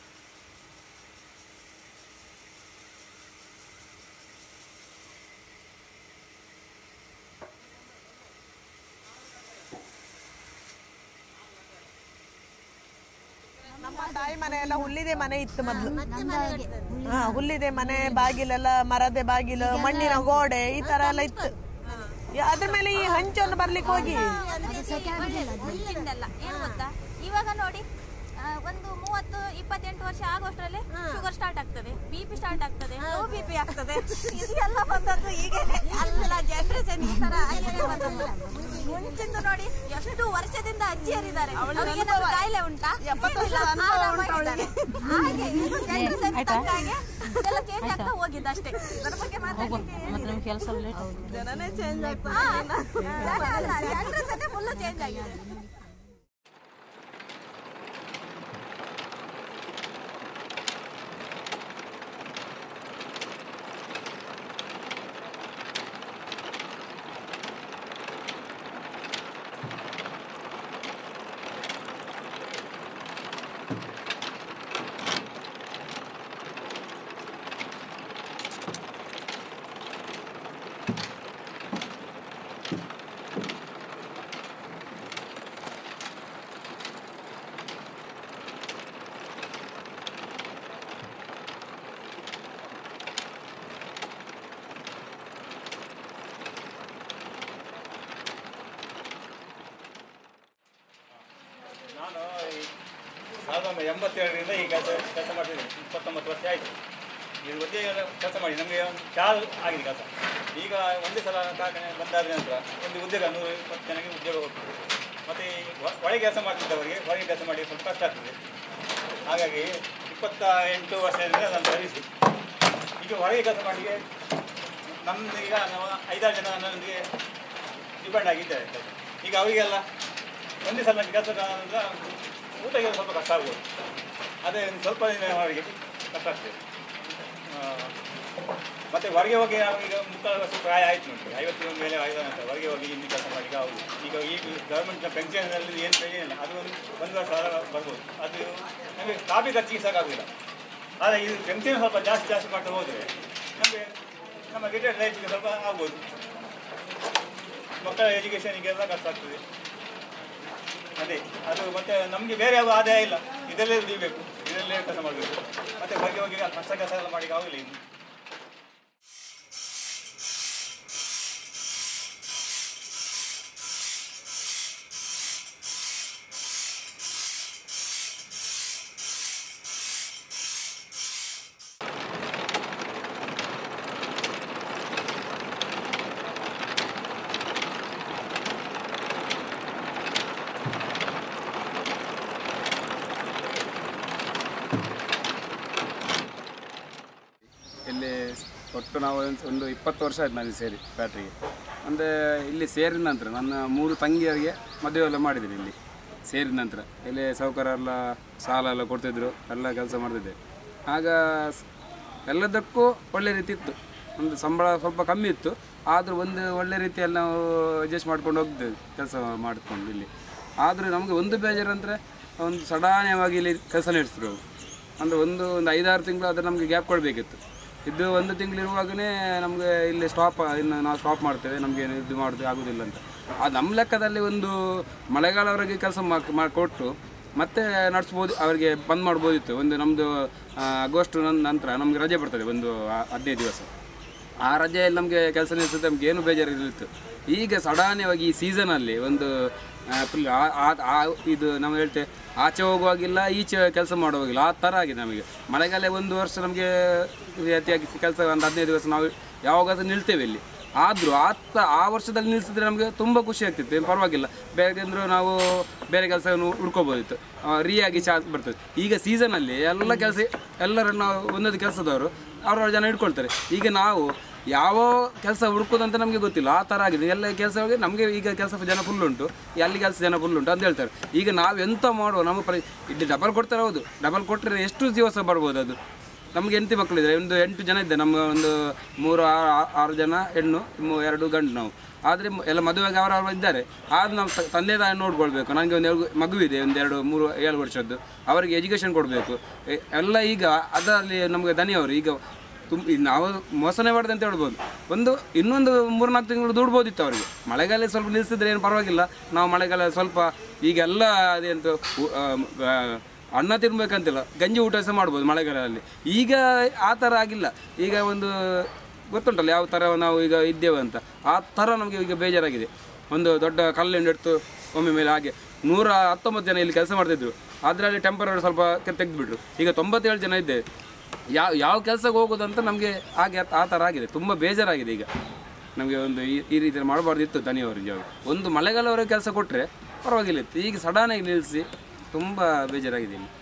ನಮ್ಮ ತಾಯಿ ಮನೆ ಎಲ್ಲ ಹುಲ್ಲಿದೆ ಮನೆ ಇತ್ತು ಮೊದ್ಲು. ಹುಲ್ಲಿದೆ ಮನೆ, ಬಾಗಿಲೆಲ್ಲ ಮರದೆ ಬಾಗಿಲು, ಮಣ್ಣಿನ ಗೋಡೆ, ಈ ತರ ಎಲ್ಲ ಇತ್ತು. ಅದ್ರ ಮೇಲೆ ಈ ಹಂಚನ್ನು ಬರ್ಲಿಕ್ಕೆ ಹೋಗಿ ಹುಲ್ಲಿಂದಲ್ಲ ಏನ್ ಗೊತ್ತಾ, ಇವಾಗ ನೋಡಿ ಒಂದು 30-28 ವರ್ಷ ಆಗೋಷ್ಟರಲ್ಲಿ ಶುಗರ್ ಸ್ಟಾರ್ಟ್ ಆಗ್ತದೆ, BP ಸ್ಟಾರ್ಟ್ ಆಗ್ತದೆ, ಲೋ BP ಆಗ್ತದೆ. ಇದೆಲ್ಲ ಬಂದದ್ದು ಈಗೇನೆ ಅಲ್ಲ, ಜನರೇಷನ್ ಈ ತರ ಆಗೇನೆ ಬಂದದ್ದು. ಮುಂಚಿಂದ ನೋಡಿ ಎಷ್ಟು ವರ್ಷದಿಂದ ಅಜ್ಜಿಯರಿದ್ದಾರೆ, ಅವರಿಗೆ ಕಾಯಿಲೆ ಉಂಟಾ? ಹಾಗೆ ಜನರೇಷನ್ ತಕ್ಕಾಗೆ ಎಲ್ಲ ಚೇಂಜ್ ಆಗ್ತಾ ಹೋಗಿದ್ದು ಅಷ್ಟೇ. ಅದ್ರ ಬಗ್ಗೆ ಮಾತಾಡ್ಲಿಕ್ಕೆ ಕೆಲಸ ಜನನೇ ಚೇಂಜ್ ಆಗ್ತದೆ, ಜನರೇಷನ್ ಫುಲ್ ಚೇಂಜ್ ಆಗಿದೆ. ನಾನು 1987ರಿಂದ ಈ ಕೆಲಸ ಮಾಡ್ತಿದ್ದೀನಿ. 29 ವರ್ಷ ಆಯಿತು. ಇದು ಒಂದೇ ಕೆಲಸ ಮಾಡಿ ನಮಗೆ ಚಾಲ್ ಆಗಿದೆ ಕೆಲಸ. ಈಗ ಒಂದೇ ಸಲ ಕಾರ್ಖಾನೆ ಬಂದಾದ ನಂತರ ಒಂದು ಉದ್ಯೋಗ 120 ಜನಕ್ಕೆ ಉದ್ಯೋಗ ಹೋಗ್ತದೆ. ಮತ್ತು ಒಳಗೆ ಕೆಲಸ ಮಾಡ್ತಿದ್ದವರಿಗೆ ಹೊರಗೆ ಕೆಲಸ ಮಾಡಿ ಸ್ವಲ್ಪ ಕಷ್ಟ ಆಗ್ತದೆ. ಹಾಗಾಗಿ 28 ವರ್ಷದಿಂದ ನಾನು ಸರ್ವಿಸ್. ಈಗ ಹೊರಗೆ ಕೆಲಸ ಮಾಡಲಿಕ್ಕೆ ನಮ್ಮದೀಗ ನಾವು 5-6 ಜನ ನನ್ನೊಂದಿಗೆ ಡಿಪೆಂಡ್ ಆಗಿದ್ದಾರೆ. ಈಗ ಅವರಿಗೆಲ್ಲ ಒಂದೇ ಸಲ ಕೆಲಸ ಊಟಕ್ಕೆ ಸ್ವಲ್ಪ ಕಷ್ಟ ಆಗ್ಬೋದು. ಅದೇ ಸ್ವಲ್ಪ ದಿನ ಅವರಿಗೆ ಕಷ್ಟ ಆಗ್ತದೆ. ಮತ್ತು ಹೊರಗೆ ಹೋಗಿ ಈಗ 30 ವರ್ಷ ಪ್ರಾಯ ಆಯಿತು ನೋಡಿ, 50 ಮೇಲೆ ಆಯ್ದ ನಂತರ ಹೊರಗೆ ಹೋಗಿ ಇಲ್ಲಿ ಕೆಲಸ ಮಾಡಲಿಕ್ಕೆ ಆಗುದು. ಈಗ ಈ ಗೌರ್ಮೆಂಟ್ನ ಪೆನ್ಷನ್ನಲ್ಲಿ ಏನು ಪ್ರಯೋಜನ, ಅದು ಒಂದು ವರ್ಷ ಬರ್ಬೋದು. ಅದು ನಮಗೆ ಕಾಫಿ ಖರ್ಚಿಗೆ ಸಾಕಾಗೋದಿಲ್ಲ. ಆದರೆ ಇದು ಪೆನ್ಷನ್ ಸ್ವಲ್ಪ ಜಾಸ್ತಿ ಮಾಡ್ತಾ ಹೋದರೆ ನಮಗೆ ನಮ್ಮ ರಿಟೈರ್ಡ್ ಲೈಫಿಗೆ ಸ್ವಲ್ಪ ಆಗ್ಬೋದು. ಮಕ್ಕಳ ಎಜುಕೇಷನಿಗೆಲ್ಲ ಕಷ್ಟ ಆಗ್ತದೆ. ಅದೇ ಅದು ಮತ್ತೆ ನಮಗೆ ಬೇರೆ ಯಾವ ಆದಾಯ ಇಲ್ಲ, ಇದರಲ್ಲೇ ದುಡಿಬೇಕು, ಇದರಲ್ಲೇ ಕೆಲಸ ಮಾಡಬೇಕು. ಮತ್ತು ಹೊರಗೆ ಹೋಗಿ ಕೆಲಸ ಎಲ್ಲ ಮಾಡಿಕ್ಕೆ ಆಗೋಲ್ಲ. ಇನ್ನು ಇಲ್ಲಿ ಒಟ್ಟು ನಾವು ಒಂದು 20 ವರ್ಷ ಆಯ್ತು ನಾನು ಸೇರಿ ಫ್ಯಾಕ್ಟ್ರಿಗೆ. ಅಂದರೆ ಇಲ್ಲಿ ಸೇರಿದ ನಂತರ ನನ್ನ 3 ತಂಗಿಯರಿಗೆ ಮದುವೆ ಎಲ್ಲ ಮಾಡಿದ್ದೀನಿ. ಇಲ್ಲಿ ಸೇರಿದ ನಂತರ ಇಲ್ಲಿ ಸೌಕರ್ಯ ಸಾಲ ಎಲ್ಲ ಕೊಡ್ತಿದ್ರು, ಎಲ್ಲ ಕೆಲಸ ಮಾಡ್ತಿದ್ದೆ. ಆಗ ಎಲ್ಲದಕ್ಕೂ ಒಳ್ಳೆ ರೀತಿ ಇತ್ತು. ಒಂದು ಸಂಬಳ ಸ್ವಲ್ಪ ಕಮ್ಮಿ ಇತ್ತು, ಆದರೂ ಒಂದು ಒಳ್ಳೆ ರೀತಿಯಲ್ಲಿ ನಾವು ಅಡ್ಜಸ್ಟ್ ಮಾಡ್ಕೊಂಡು ಹೋಗ್ತೇವೆ ಕೆಲಸ ಮಾಡಿಕೊಂಡು ಇಲ್ಲಿ. ಆದರೆ ನಮಗೆ ಒಂದು ಬೇಜಾರಂದರೆ ಒಂದು ಸಡಾನ್ಯವಾಗಿ ಇಲ್ಲಿ ಕೆಲಸ ನಡೆಸಿದ್ರು. ಅಂದರೆ ಒಂದು 5-6 ತಿಂಗಳು ಆದರೆ ನಮಗೆ ಗ್ಯಾಪ್ ಕೊಡಬೇಕಿತ್ತು. ಇದು 1 ತಿಂಗಳಿರುವಾಗಲೇ ನಮಗೆ ಇಲ್ಲಿ ಇನ್ನು ನಾವು ಸ್ಟಾಪ್ ಮಾಡ್ತೇವೆ, ನಮಗೆ ಇದು ಮಾಡೋದು ಆಗೋದಿಲ್ಲ ಅಂತ. ಅದು ನಮ್ಮ ಲೆಕ್ಕದಲ್ಲಿ ಒಂದು ಮಳೆಗಾಲವರೆಗೆ ಕೆಲಸ ಕೊಟ್ಟು ಮತ್ತೆ ನಡೆಸ್ಬೋದು, ಅವರಿಗೆ ಬಂದ್ ಮಾಡ್ಬೋದಿತ್ತು. ಒಂದು ನಮ್ಮದು ಆಗಸ್ಟ್ ನಂತರ ನಮಗೆ ರಜೆ ಬರ್ತದೆ ಒಂದು 15 ದಿವಸ. ಆ ರಜೆಯಲ್ಲಿ ನಮಗೆ ಕೆಲಸ ನಿಲ್ಲಿಸುತ್ತೆ, ನಮ್ಗೆ ಏನು ಬೇಜಾರಿರುತ್ತೆ. ಈಗ ಸಡಾನ್ಯವಾಗಿ ಈ ಸೀಸನಲ್ಲಿ ಒಂದು ಇದು ನಾವು ಹೇಳ್ತೇವೆ ಆಚೆ ಹೋಗುವಾಗಿಲ್ಲ ಈಚೆ ಕೆಲಸ ಮಾಡುವಾಗಿಲ್ಲ, ಆ ಥರ ಆಗಿದೆ ನಮಗೆ. ಮಳೆಗಾಲ ಒಂದು ವರ್ಷ ನಮಗೆ ರೀತಿಯಾಗಿ ಕೆಲಸ ಒಂದು 15 ದಿವಸ ನಾವು ಯಾವಾಗಾದ್ರೂ ನಿಲ್ತೇವೆ ಇಲ್ಲಿ. ಆದರೂ ಆ ವರ್ಷದಲ್ಲಿ ನಿಲ್ಲಿಸಿದ್ರೆ ನಮಗೆ ತುಂಬ ಖುಷಿ ಆಗ್ತಿತ್ತು, ಏನು ಪರವಾಗಿಲ್ಲ, ಬೇಕೆಂದರೂ ನಾವು ಬೇರೆ ಕೆಲಸವನ್ನು ಹುಡ್ಕೋಬೋದಿತ್ತು, ರೀಯಾಗಿ ಚಾನ್ಸ್ ಬರ್ತದೆ. ಈಗ ಸೀಸನಲ್ಲಿ ಎಲ್ಲ ಕೆಲಸ ಎಲ್ಲರನ್ನು ಒಂದೊಂದು ಕೆಲಸದವರು ಅವ್ರವ್ರ ಜನ ಇಟ್ಕೊಳ್ತಾರೆ. ಈಗ ನಾವು ಯಾವ ಕೆಲಸ ಹುಡುಕೋದಂತ ನಮಗೆ ಗೊತ್ತಿಲ್ಲ, ಆ ಥರ ಆಗಿದೆ ಎಲ್ಲ ಕೆಲಸ. ನಮಗೆ ಈಗ ಕೆಲಸ ಜನ ಫುಲ್ ಉಂಟು, ಅಲ್ಲಿ ಕೆಲಸ ಜನ ಫುಲ್ ಉಂಟು ಅಂತ ಹೇಳ್ತಾರೆ. ಈಗ ನಾವು ಎಂತ ಮಾಡುವ, ನಮ್ಮ ಇಲ್ಲಿ ಡಬಲ್ ಕೊಡ್ತಾರೆ, ಹೌದು ಡಬಲ್ ಕೊಟ್ಟರೆ ಎಷ್ಟು ದಿವಸ ಬರ್ಬೋದು ಅದು. ನಮಗೆ ಹೆಂಡತಿ ಮಕ್ಕಳಿದ್ದಾರೆ, ಒಂದು 8 ಜನ ಇದ್ದೆ, ನಮ್ಮ ಒಂದು 3-6 ಜನ ಹೆಣ್ಣು 2 ಗಂಡು ನಾವು. ಆದರೆ ಎಲ್ಲ ಮದುವೆಗೆ ಅವರವರು ಇದ್ದಾರೆ. ಆದ್ರೆ ನಾವು ತಂದೆ ತಾಯಿ ನೋಡ್ಕೊಳ್ಬೇಕು. ನನಗೆ ಒಂದು ಮಗುವಿದೆ, ಒಂದು 2-3-7 ವರ್ಷದ್ದು, ಅವರಿಗೆ ಎಜುಕೇಷನ್ ಕೊಡಬೇಕು ಎಲ್ಲ. ಈಗ ಅದರಲ್ಲಿ ನಮಗೆ ದನಿಯವರು ಈಗ ನಾವು ಮೋಸನೆ ಮಾಡಿದೆ ಅಂತ ಹೇಳ್ಬೋದು. ಇನ್ನೊಂದು 3-4 ತಿಂಗಳು ದುಡ್ಬೋದಿತ್ತು ಅವರಿಗೆ. ಮಳೆಗಾಲ ಸ್ವಲ್ಪ ನಿಲ್ಲಿಸಿದ್ರೆ ಏನು ಪರವಾಗಿಲ್ಲ, ನಾವು ಮಳೆಗಾಲ ಸ್ವಲ್ಪ ಈಗೆಲ್ಲ ಅದೇಂತ ಅನ್ನ ತಿನ್ಬೇಕಂತಿಲ್ಲ, ಗಂಜಿ ಊಟ ಸಹ ಮಾಡ್ಬೋದು ಮಳೆಗಾಲದಲ್ಲಿ. ಈಗ ಆ ಥರ ಆಗಿಲ್ಲ. ಈಗ ಒಂದು ಗೊತ್ತುಂಟಲ್ಲ ಯಾವ ಥರ ನಾವು ಈಗ ಇದ್ದೇವೆ ಅಂತ, ಆ ಥರ ನಮಗೆ ಈಗ ಬೇಜಾರಾಗಿದೆ. ಒಂದು ದೊಡ್ಡ ಕಲ್ಲಿಂದ ಎಡ್ತು ಒಮ್ಮೆ ಮೇಲೆ ಹಾಗೆ 119 ಜನ ಇಲ್ಲಿ ಕೆಲಸ ಮಾಡ್ತಿದ್ರು, ಅದರಲ್ಲಿ ಟೆಂಪರರಿ ಸ್ವಲ್ಪ ತೆಗೆದುಬಿಟ್ರು. ಈಗ 97 ಜನ ಇದ್ದೇವೆ. ಯಾವ ಕೆಲಸಕ್ಕೆ ಹೋಗೋದಂತ ನಮಗೆ ಹಾಗೆ ಆ ಥರ ಆಗಿದೆ. ತುಂಬ ಬೇಜಾರಾಗಿದೆ. ಈಗ ನಮಗೆ ಒಂದು ಈ ರೀತಿ ಮಾಡಬಾರ್ದಿತ್ತು ದನಿಯವರಿಗೆ. ಒಂದು ಮಳೆಗಾಲವರೆಗೆ ಕೆಲಸ ಕೊಟ್ಟರೆ ಪರವಾಗಿಲ್ಲ ಇತ್ತು. ಈಗ ಸಡನ್ನಾಗಿ ನಿಲ್ಲಿಸಿ ತುಂಬ ಬೇಜಾರಾಗಿದೆ ಇಲ್ಲಿ.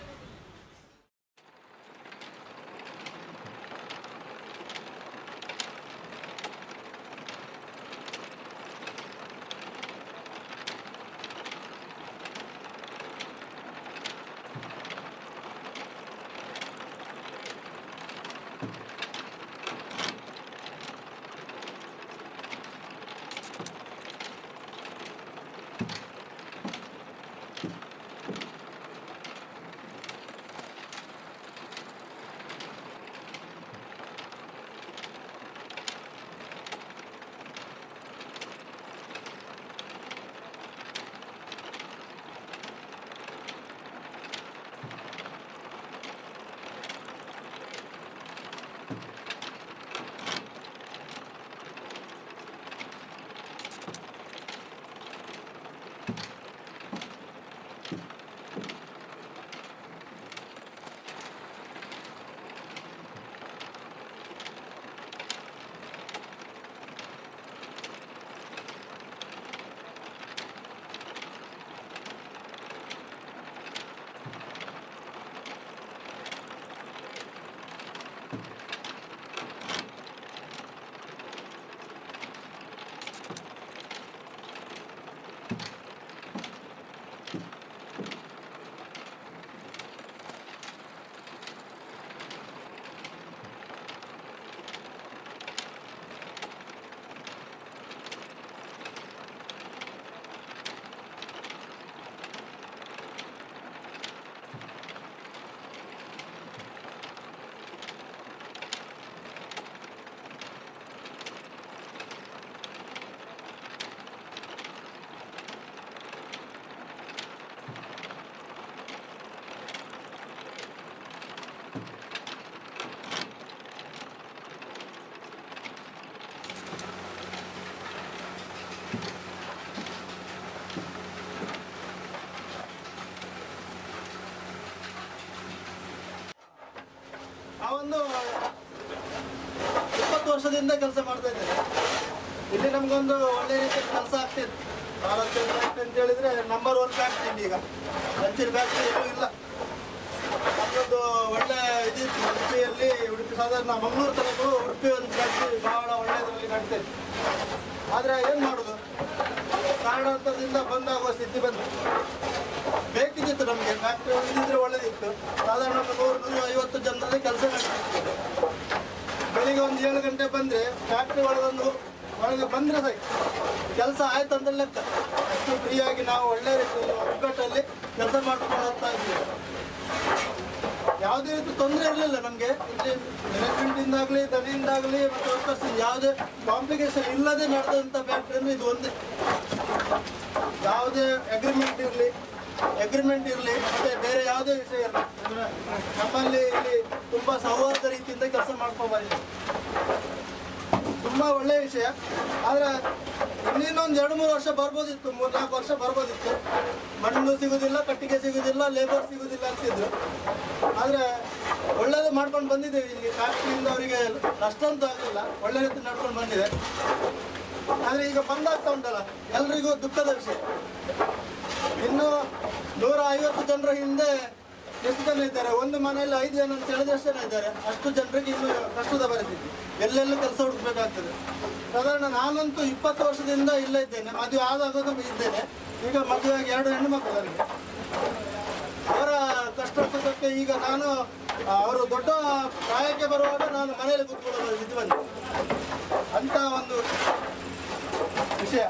ನಾವೊಂದು 20 ವರ್ಷದಿಂದ ಕೆಲಸ ಮಾಡ್ತಾ ಇದ್ದೇನೆ ಇಲ್ಲಿ. ನಮಗೊಂದು ಒಳ್ಳೆ ರೀತಿಯ ಕೆಲಸ ಆಗ್ತಿತ್ತು. ಭಾರತ್ ಫ್ಯಾಕ್ಟ್ರಿ ಅಂತ ಹೇಳಿದ್ರೆ ನಂಬರ್ 1 ಫ್ಯಾಕ್ಟ್ರಿ ಇಲ್ಲಿ. ಈಗ ಹಂಚಿನ ಫ್ಯಾಕ್ಟ್ರಿ ಎಲ್ಲೂ ಇಲ್ಲ. ನಮಗೊಂದು ಒಳ್ಳೆ ಇದಿತ್ತು ಉಡುಪಿಯಲ್ಲಿ. ಉಡುಪಿ ಸಾಧಾರಣ ಮಂಗಳೂರು ತನಕ ಉಡುಪಿ ಒಂದು ಫ್ಯಾಕ್ಟ್ರಿ ಬಹಳ ಒಳ್ಳೆಯದರಲ್ಲಿ ನಡೀತೈತೆ. ಆದರೆ ಏನು ಮಾಡೋದು, ಕಾರಣಾಂತರದಿಂದ ಬಂದಾಗುವ ಸ್ಥಿತಿ ಬಂತು. ಬೇಕಿದ್ದಿತ್ತು ನಮಗೆ ಫ್ಯಾಕ್ಟ್ರಿ ಇದ್ದಿದ್ರೆ ಒಳ್ಳೆದಿತ್ತು. ಸಾಧಾರಣ 100-150 ಜನರಲ್ಲಿ ಕೆಲಸ ನಡೀತಿತ್ತು. ಬೆಳಿಗ್ಗೆ ಒಂದು 7 ಗಂಟೆ ಬಂದರೆ ಫ್ಯಾಕ್ಟ್ರಿ ಒಳಗೆ ಬಂದರೆ ಸಾಕು, ಕೆಲಸ ಆಯ್ತು ಅಂತ ಲೆಕ್ಕ. ಅಷ್ಟು ಫ್ರೀಯಾಗಿ ನಾವು ಒಳ್ಳೆ ರೀತಿಯಲ್ಲಿ ಒಗ್ಗಟ್ಟಲ್ಲಿ ಕೆಲಸ ಮಾಡ್ಕೊಂಡು ಹೋಗ್ತಾ ಇದ್ದೀವಿ. ಯಾವುದೇ ರೀತಿ ತೊಂದರೆ ಇರಲಿಲ್ಲ ನಮಗೆ ಇಲ್ಲಿ. ಮ್ಯಾನೇಜ್ಮೆಂಟಿಂದಾಗಲಿ ದನಿಯಿಂದಾಗಲಿ ಮತ್ತು ವರ್ಕರ್ಸಿಂದ ಯಾವುದೇ ಕಾಂಪ್ಲಿಕೇಶನ್ ಇಲ್ಲದೆ ನಡೆದಂಥ ಫ್ಯಾಕ್ಟ್ರಿ ಅಂದರೆ ಇದು ಒಂದೇ. ಯಾವುದೇ ಅಗ್ರಿಮೆಂಟ್ ಇರಲಿ ಮತ್ತು ಬೇರೆ ಯಾವುದೇ ವಿಷಯ ಇರಲಿ, ನಮ್ಮಲ್ಲಿ ಇಲ್ಲಿ ತುಂಬ ಸೌಹಾರ್ದ ರೀತಿಯಿಂದ ಕೆಲಸ ಮಾಡ್ಕೊಂಡು ಬಂದಿದ್ದೀವಿ. ತುಂಬ ಒಳ್ಳೆಯ ವಿಷಯ. ಆದರೆ ಇನ್ನೊಂದು 2-3 ವರ್ಷ ಬರ್ಬೋದಿತ್ತು, 3-4 ವರ್ಷ ಬರ್ಬೋದಿತ್ತು. ಮಣ್ಣು ಸಿಗೋದಿಲ್ಲ, ಕಟ್ಟಿಗೆ ಸಿಗೋದಿಲ್ಲ, ಲೇಬರ್ ಸಿಗೋದಿಲ್ಲ ಅಂತಿದ್ರು. ಆದರೆ ಒಳ್ಳೇದು ಮಾಡ್ಕೊಂಡು ಬಂದಿದ್ದೇವೆ. ಇಲ್ಲಿ ಫ್ಯಾಕ್ಟ್ರಿಯಿಂದ ಅವರಿಗೆ ನಷ್ಟ ಅಂತೂ ಆಗಲಿಲ್ಲ, ಒಳ್ಳೆ ರೀತಿ ನಡ್ಕೊಂಡು ಬಂದಿದೆ. ಆದರೆ ಈಗ ಬಂದಾಗ್ತಾ ಉಂಟಲ್ಲ, ಎಲ್ರಿಗೂ ದುಃಖದ ವಿಷಯ. ಇನ್ನು 150 ಜನರ ಹಿಂದೆ ಎಷ್ಟು ಜನ ಇದ್ದಾರೆ? ಒಂದು ಮನೆಯಲ್ಲಿ 5 ಜನ ಅಂತ ಹೇಳಿದ್ರೆ ಎಷ್ಟು ಜನ ಇದ್ದಾರೆ? ಅಷ್ಟು ಜನರಿಗೆ ಇನ್ನು ಕಷ್ಟದ ಪರಿಸ್ಥಿತಿ, ಎಲ್ಲೆಲ್ಲೂ ಕೆಲಸ ಹುಡುಕಬೇಕಾಗ್ತದೆ. ಸಾಧಾರಣ ನಾನಂತೂ 20 ವರ್ಷದಿಂದ ಇಲ್ಲೇ ಇದ್ದೇನೆ, ಮದುವೆ ಆದಾಗೋದು ಇದ್ದೇನೆ. ಈಗ ಮದುವೆಯಾಗಿ 2 ಹೆಣ್ಣು ಮಕ್ಕಳು ನನಗೆ. ಅವರ ಕಷ್ಟ ಸುಖಕ್ಕೆ ಈಗ ನಾನು ಅವರು ದೊಡ್ಡ ಪ್ರಾಯಕ್ಕೆ ಬರುವಾಗ ನಾನು ಮನೆಯಲ್ಲಿ ಕೂತ್ಕೊಳ್ಳೋ ಇದು ಬಂದೆ ಅಂತ ಒಂದು ವಿಷಯ.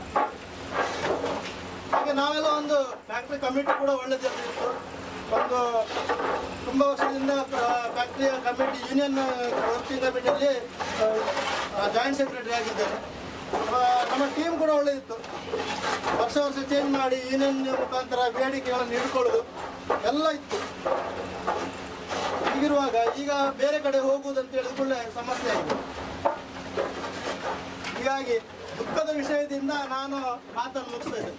ಹಾಗೆ ನಾವೆಲ್ಲ ಒಂದು ಫ್ಯಾಕ್ಟ್ರಿ ಕಮಿಟಿ ಕೂಡ ಒಳ್ಳೆದಿತ್ತು. ಒಂದು ತುಂಬ ವರ್ಷದಿಂದ ಫ್ಯಾಕ್ಟ್ರಿಯ ಕಮಿಟಿ, ಯೂನಿಯನ್ ವರ್ಕಿಂಗ್ ಕಮಿಟಿಯಲ್ಲಿ ಜಾಯಿಂಟ್ ಸೆಕ್ರೆಟರಿ ಆಗಿದ್ದೇನೆ. ನಮ್ಮ ಟೀಮ್ ಕೂಡ ಒಳ್ಳೆದಿತ್ತು. ವರ್ಷ ಚೇಂಜ್ ಮಾಡಿ ಯೂನಿಯನ್ ಮುಖಾಂತರ ಬೇಡಿಕೆಗಳನ್ನು ಹಿಡ್ಕೊಳ್ಳೋದು ಎಲ್ಲ ಇತ್ತು. ಹೀಗಿರುವಾಗ ಈಗ ಬೇರೆ ಕಡೆ ಹೋಗುವುದಂತ ಹೇಳಿದ್ಕೊಳ್ಳೆ ಸಮಸ್ಯೆ ಆಗಿದೆ. ಹೀಗಾಗಿ ದುಃಖದ ವಿಷಯದಿಂದ ನಾನು ಮಾತನ್ನು ಮುಗಿಸ್ತಾ ಇದ್ದೇನೆ.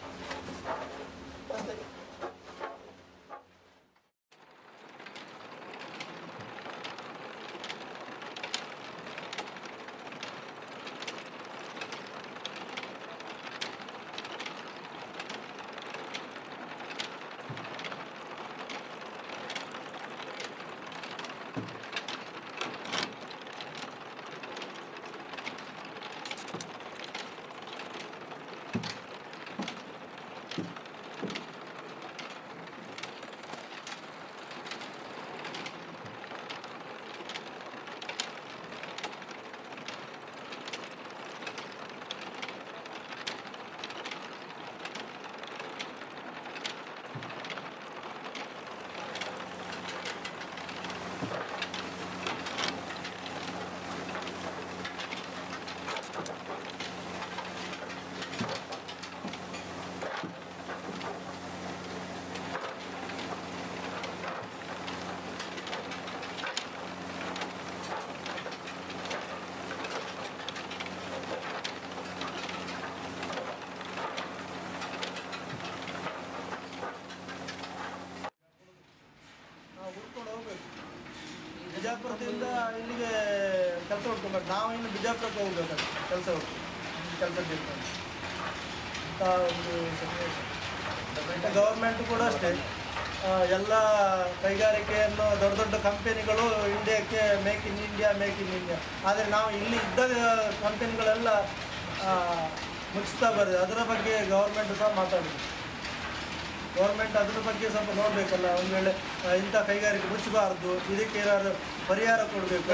ಬಿಜಾಪುರದಿಂದ ಇಲ್ಲಿಗೆ ಕೆಲಸ ಹುಡ್ಕೊಂಡ್ಬಾರ್ದು, ನಾವು ಇನ್ನು ಬಿಜಾಪುರಕ್ಕೆ ಹೋಗ್ಬೇಕಾದ್ರೆ ಕೆಲಸ ಇರ್ತಾರೆ ಅಂತ ಒಂದು ಸನ್ನಿವೇಶ. ಗೌರ್ಮೆಂಟ್ ಕೂಡ ಅಷ್ಟೇ, ಎಲ್ಲ ಕೈಗಾರಿಕೆಯನ್ನು ದೊಡ್ಡ ದೊಡ್ಡ ಕಂಪೆನಿಗಳು ಇಂಡಿಯಾಕ್ಕೆ ಮೇಕ್ ಇನ್ ಇಂಡಿಯಾ. ಆದರೆ ನಾವು ಇಲ್ಲಿ ಇದ್ದ ಕಂಪೆನಿಗಳೆಲ್ಲ ಮುಚ್ತಾ ಬರ್ತದೆ. ಅದರ ಬಗ್ಗೆ ಗೌರ್ಮೆಂಟ್ ಸಹ ಮಾತಾಡಿದೆ. ಗೌರ್ಮೆಂಟ್ ಅದ್ರ ಬಗ್ಗೆ ಸ್ವಲ್ಪ ನೋಡಬೇಕಲ್ಲ. ಒಂದು ವೇಳೆ ಇಂಥ ಕೈಗಾರಿಕೆ ಮುಚ್ಚಬಾರ್ದು, ಇದಕ್ಕೆ ಏನಾದ್ರು ಪರಿಹಾರ ಕೊಡಬೇಕು.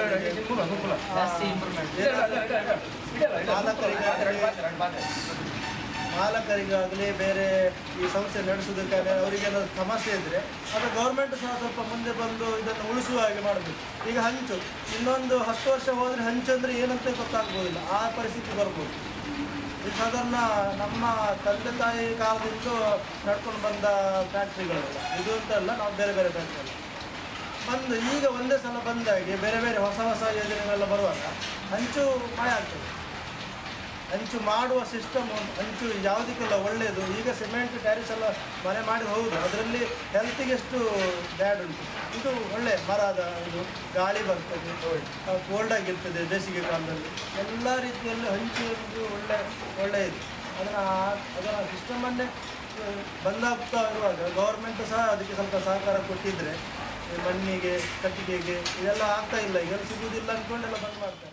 ಮಾಲಕರಿಗಾಗಲಿ ಬೇರೆ ಈ ಸಂಸ್ಥೆ ನಡೆಸೋದಕ್ಕಾಗಲಿ ಅವರಿಗೇನಾದ್ರು ಸಮಸ್ಯೆ ಇದ್ದರೆ ಅದು ಗೌರ್ಮೆಂಟ್ ಸಹ ಸ್ವಲ್ಪ ಮುಂದೆ ಬಂದು ಇದನ್ನು ಉಳಿಸುವ ಹಾಗೆ ಮಾಡಬೇಕು. ಈಗ ಹಂಚು ಇನ್ನೊಂದು 10 ವರ್ಷ ಹೋದರೆ ಹಂಚು ಅಂದರೆ ಏನಂತ ಗೊತ್ತಾಗ್ಬೋದಿಲ್ಲ, ಆ ಪರಿಸ್ಥಿತಿ ಬರ್ಬೋದು. ಇದು ಸಾಧಾರಣ ನಮ್ಮ ತಂದೆ ತಾಯಿ ಕಾಲದಿಂದ ನಡ್ಕೊಂಡು ಬಂದ ಫ್ಯಾಕ್ಟ್ರಿಗಳೆಲ್ಲ ಇದು ಅಂತಲ್ಲ, ನಾವು ಬೇರೆ ಬೇರೆ ಫ್ಯಾಕ್ಟ್ರಿ ಬಂದು ಈಗ ಒಂದೇ ಸಲ ಬಂದಾಗಿ ಬೇರೆ ಬೇರೆ ಹೊಸ ಯೋಜನೆಗಳೆಲ್ಲ ಬರುವಾಗ ಹಂಚು ಮಾಯ ಆಗ್ತದೆ. ಹಂಚು ಮಾಡುವ ಸಿಸ್ಟಮ್, ಹಂಚು ಯಾವುದಕ್ಕೆಲ್ಲ ಒಳ್ಳೆಯದು. ಈಗ ಸಿಮೆಂಟ್ ಟ್ಯಾರಿಸ್ ಎಲ್ಲ ಮನೆ ಮಾಡಿ ಹೌದು, ಅದರಲ್ಲಿ ಹೆಲ್ತಿಗೆ ಎಷ್ಟು ಬ್ಯಾಡ್ ಉಂಟು. ಇದು ಒಳ್ಳೆ ಮರದ ಇದು, ಗಾಳಿ ಬರ್ತದೆ, ಕೋಲ್ಡ್ ಆಗಿರ್ತದೆ ಬೇಸಿಗೆ ಕಾಲದಲ್ಲಿ. ಎಲ್ಲ ರೀತಿಯಲ್ಲಿ ಹಂಚು ಒಳ್ಳೆಯದು. ಅದರ ಸಿಸ್ಟಮನ್ನೇ ಬಂದಾಗ್ತಾ ಇರುವಾಗ ಗೌರ್ಮೆಂಟ್ ಸಹ ಅದಕ್ಕೆ ಸ್ವಲ್ಪ ಸಹಕಾರ ಕೊಟ್ಟಿದ್ದರೆ ಮಣ್ಣಿಗೆ ಕಟ್ಟಿಗೆಗೆ ಇದೆಲ್ಲ ಆಗ್ತಾ ಇಲ್ಲ, ಈಗ ಸಿಗುವುದಿಲ್ಲ ಅಂದ್ಕೊಂಡೆಲ್ಲ ಬಂದ್ ಮಾಡ್ತಾರೆ.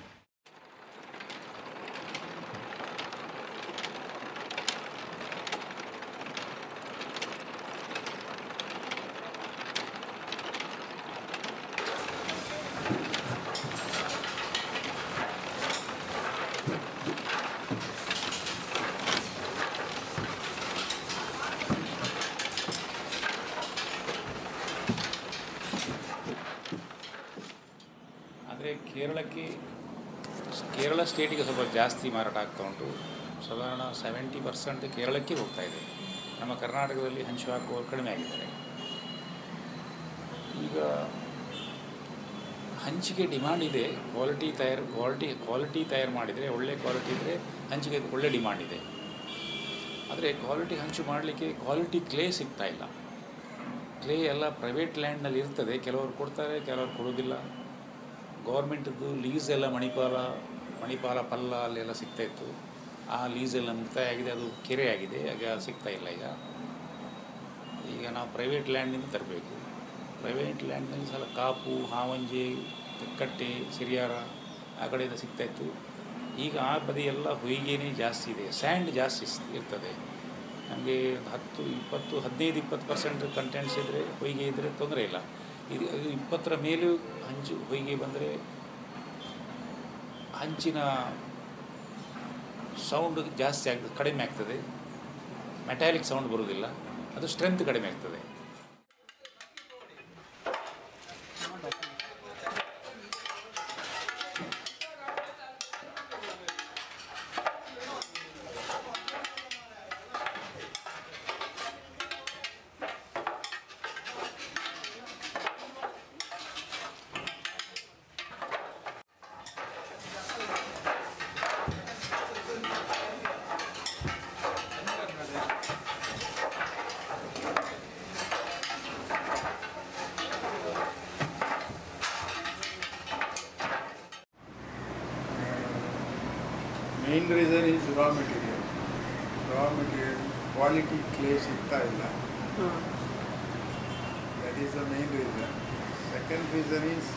ಕೇರಳ ಸ್ಟೇಟಿಗೆ ಸ್ವಲ್ಪ ಜಾಸ್ತಿ ಮಾರಾಟ ಆಗ್ತಾ ಉಂಟು. ಸಾಧಾರಣ 70% ಕೇರಳಕ್ಕೆ ಹೋಗ್ತಾ ಇದೆ. ನಮ್ಮ ಕರ್ನಾಟಕದಲ್ಲಿ ಹಂಚು ಹಾಕುವವರು ಕಡಿಮೆ ಆಗಿದ್ದಾರೆ. ಈಗ ಹಂಚಿಗೆ ಡಿಮಾಂಡ್ ಇದೆ. ಕ್ವಾಲಿಟಿ ತಯಾರು ಮಾಡಿದರೆ, ಒಳ್ಳೆ ಕ್ವಾಲಿಟಿ ಇದ್ದರೆ ಹಂಚಿಗೆ ಒಳ್ಳೆ ಡಿಮಾಂಡ್ ಇದೆ. ಆದರೆ ಕ್ವಾಲಿಟಿ ಹಂಚು ಮಾಡಲಿಕ್ಕೆ ಕ್ವಾಲಿಟಿ ಕ್ಲೇ ಸಿಗ್ತಾ ಇಲ್ಲ. ಕ್ಲೇ ಎಲ್ಲ ಪ್ರೈವೇಟ್ ಲ್ಯಾಂಡ್ನಲ್ಲಿ ಇರ್ತದೆ, ಕೆಲವರು ಕೊಡ್ತಾರೆ, ಕೆಲವರು ಕೊಡೋದಿಲ್ಲ. ಗೌರ್ಮೆಂಟದ್ದು ಲೀಸ್ ಎಲ್ಲ ಮಣಿಪಾಲ ಪಲ್ಲ ಅಲ್ಲೆಲ್ಲ ಸಿಗ್ತಾಯಿತ್ತು. ಆ ಲೀಸೆಲ್ಲ ಮುಕ್ತಾಯ ಆಗಿದೆ, ಅದು ಕೆರೆ ಆಗಿದೆ, ಆಗ ಸಿಗ್ತಾ ಇಲ್ಲ. ಈಗ ನಾವು ಪ್ರೈವೇಟ್ ಲ್ಯಾಂಡಿಂದ ತರಬೇಕು. ಪ್ರೈವೇಟ್ ಲ್ಯಾಂಡ್ನಲ್ಲಿ ಸಲ ಕಾಪು, ಹಾವಂಜೆ, ತೆಕ್ಕಟ್ಟೆ, ಸಿರಿಯಾರ ಆ ಕಡೆಯಿಂದ ಸಿಗ್ತಾಯಿತ್ತು. ಈಗ ಆ ಬದಿಯೆಲ್ಲ ಹೊಯ್ಗೆನೇ ಜಾಸ್ತಿ ಇದೆ, ಸ್ಯಾಂಡ್ ಜಾಸ್ತಿ ಇರ್ತದೆ. ನಮಗೆ 15-20% ಕಂಟೆಂಟ್ಸ್ ಇದ್ದರೆ, ಹೊಯ್ಗೆ ಇದ್ದರೆ ತೊಂದರೆ ಇಲ್ಲ. ಇದು 20ರ ಮೇಲೂ ಹಂಚು ಹೊಯ್ಗೆ ಬಂದರೆ ಹಂಚಿನ ಸೌಂಡ್ ಜಾಸ್ತಿ ಆಗ್ತದೆ, ಕಡಿಮೆ ಆಗ್ತದೆ. ಮೆಟಾಲಿಕ್ ಸೌಂಡ್ ಬರೋದಿಲ್ಲ, ಅದು ಸ್ಟ್ರೆಂತ್ ಕಡಿಮೆ ಆಗ್ತದೆ. Main reason is raw material. Quality clay ಸಿಗ್ತಾ ಇಲ್ಲ. That is the main reason. Second reason is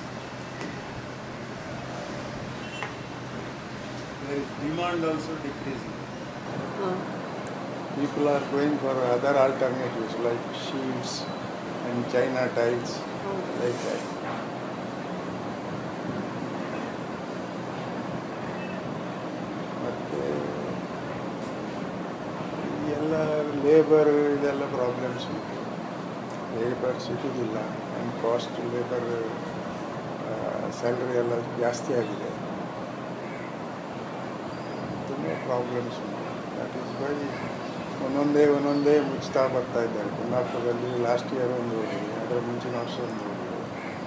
there is demand also decreasing. People are going for other alternatives like sheets and China tiles, like that. ಎಲ್ಲ labour ಇದೆಲ್ಲ problems ಉಂಟು. Labour ಸಿಗೋದಿಲ್ಲ, and cost labour salary ಎಲ್ಲ ಜಾಸ್ತಿ ಆಗಿದೆ. ತುಂಬ problems ಉಂಟು. That is Y ಒಂದೊಂದೇ ಮುಚ್ತಾ ಬರ್ತಾ ಇದ್ದಾರೆ. ಕುಂದಾಪುರದಲ್ಲಿ ಲಾಸ್ಟ್ ಇಯರ್ ಒಂದು ಹೋಗಿದೆ, ಅದರ ಮುಂಚಿನ ವರ್ಷ ಒಂದು ಹೋಗಿದೆ.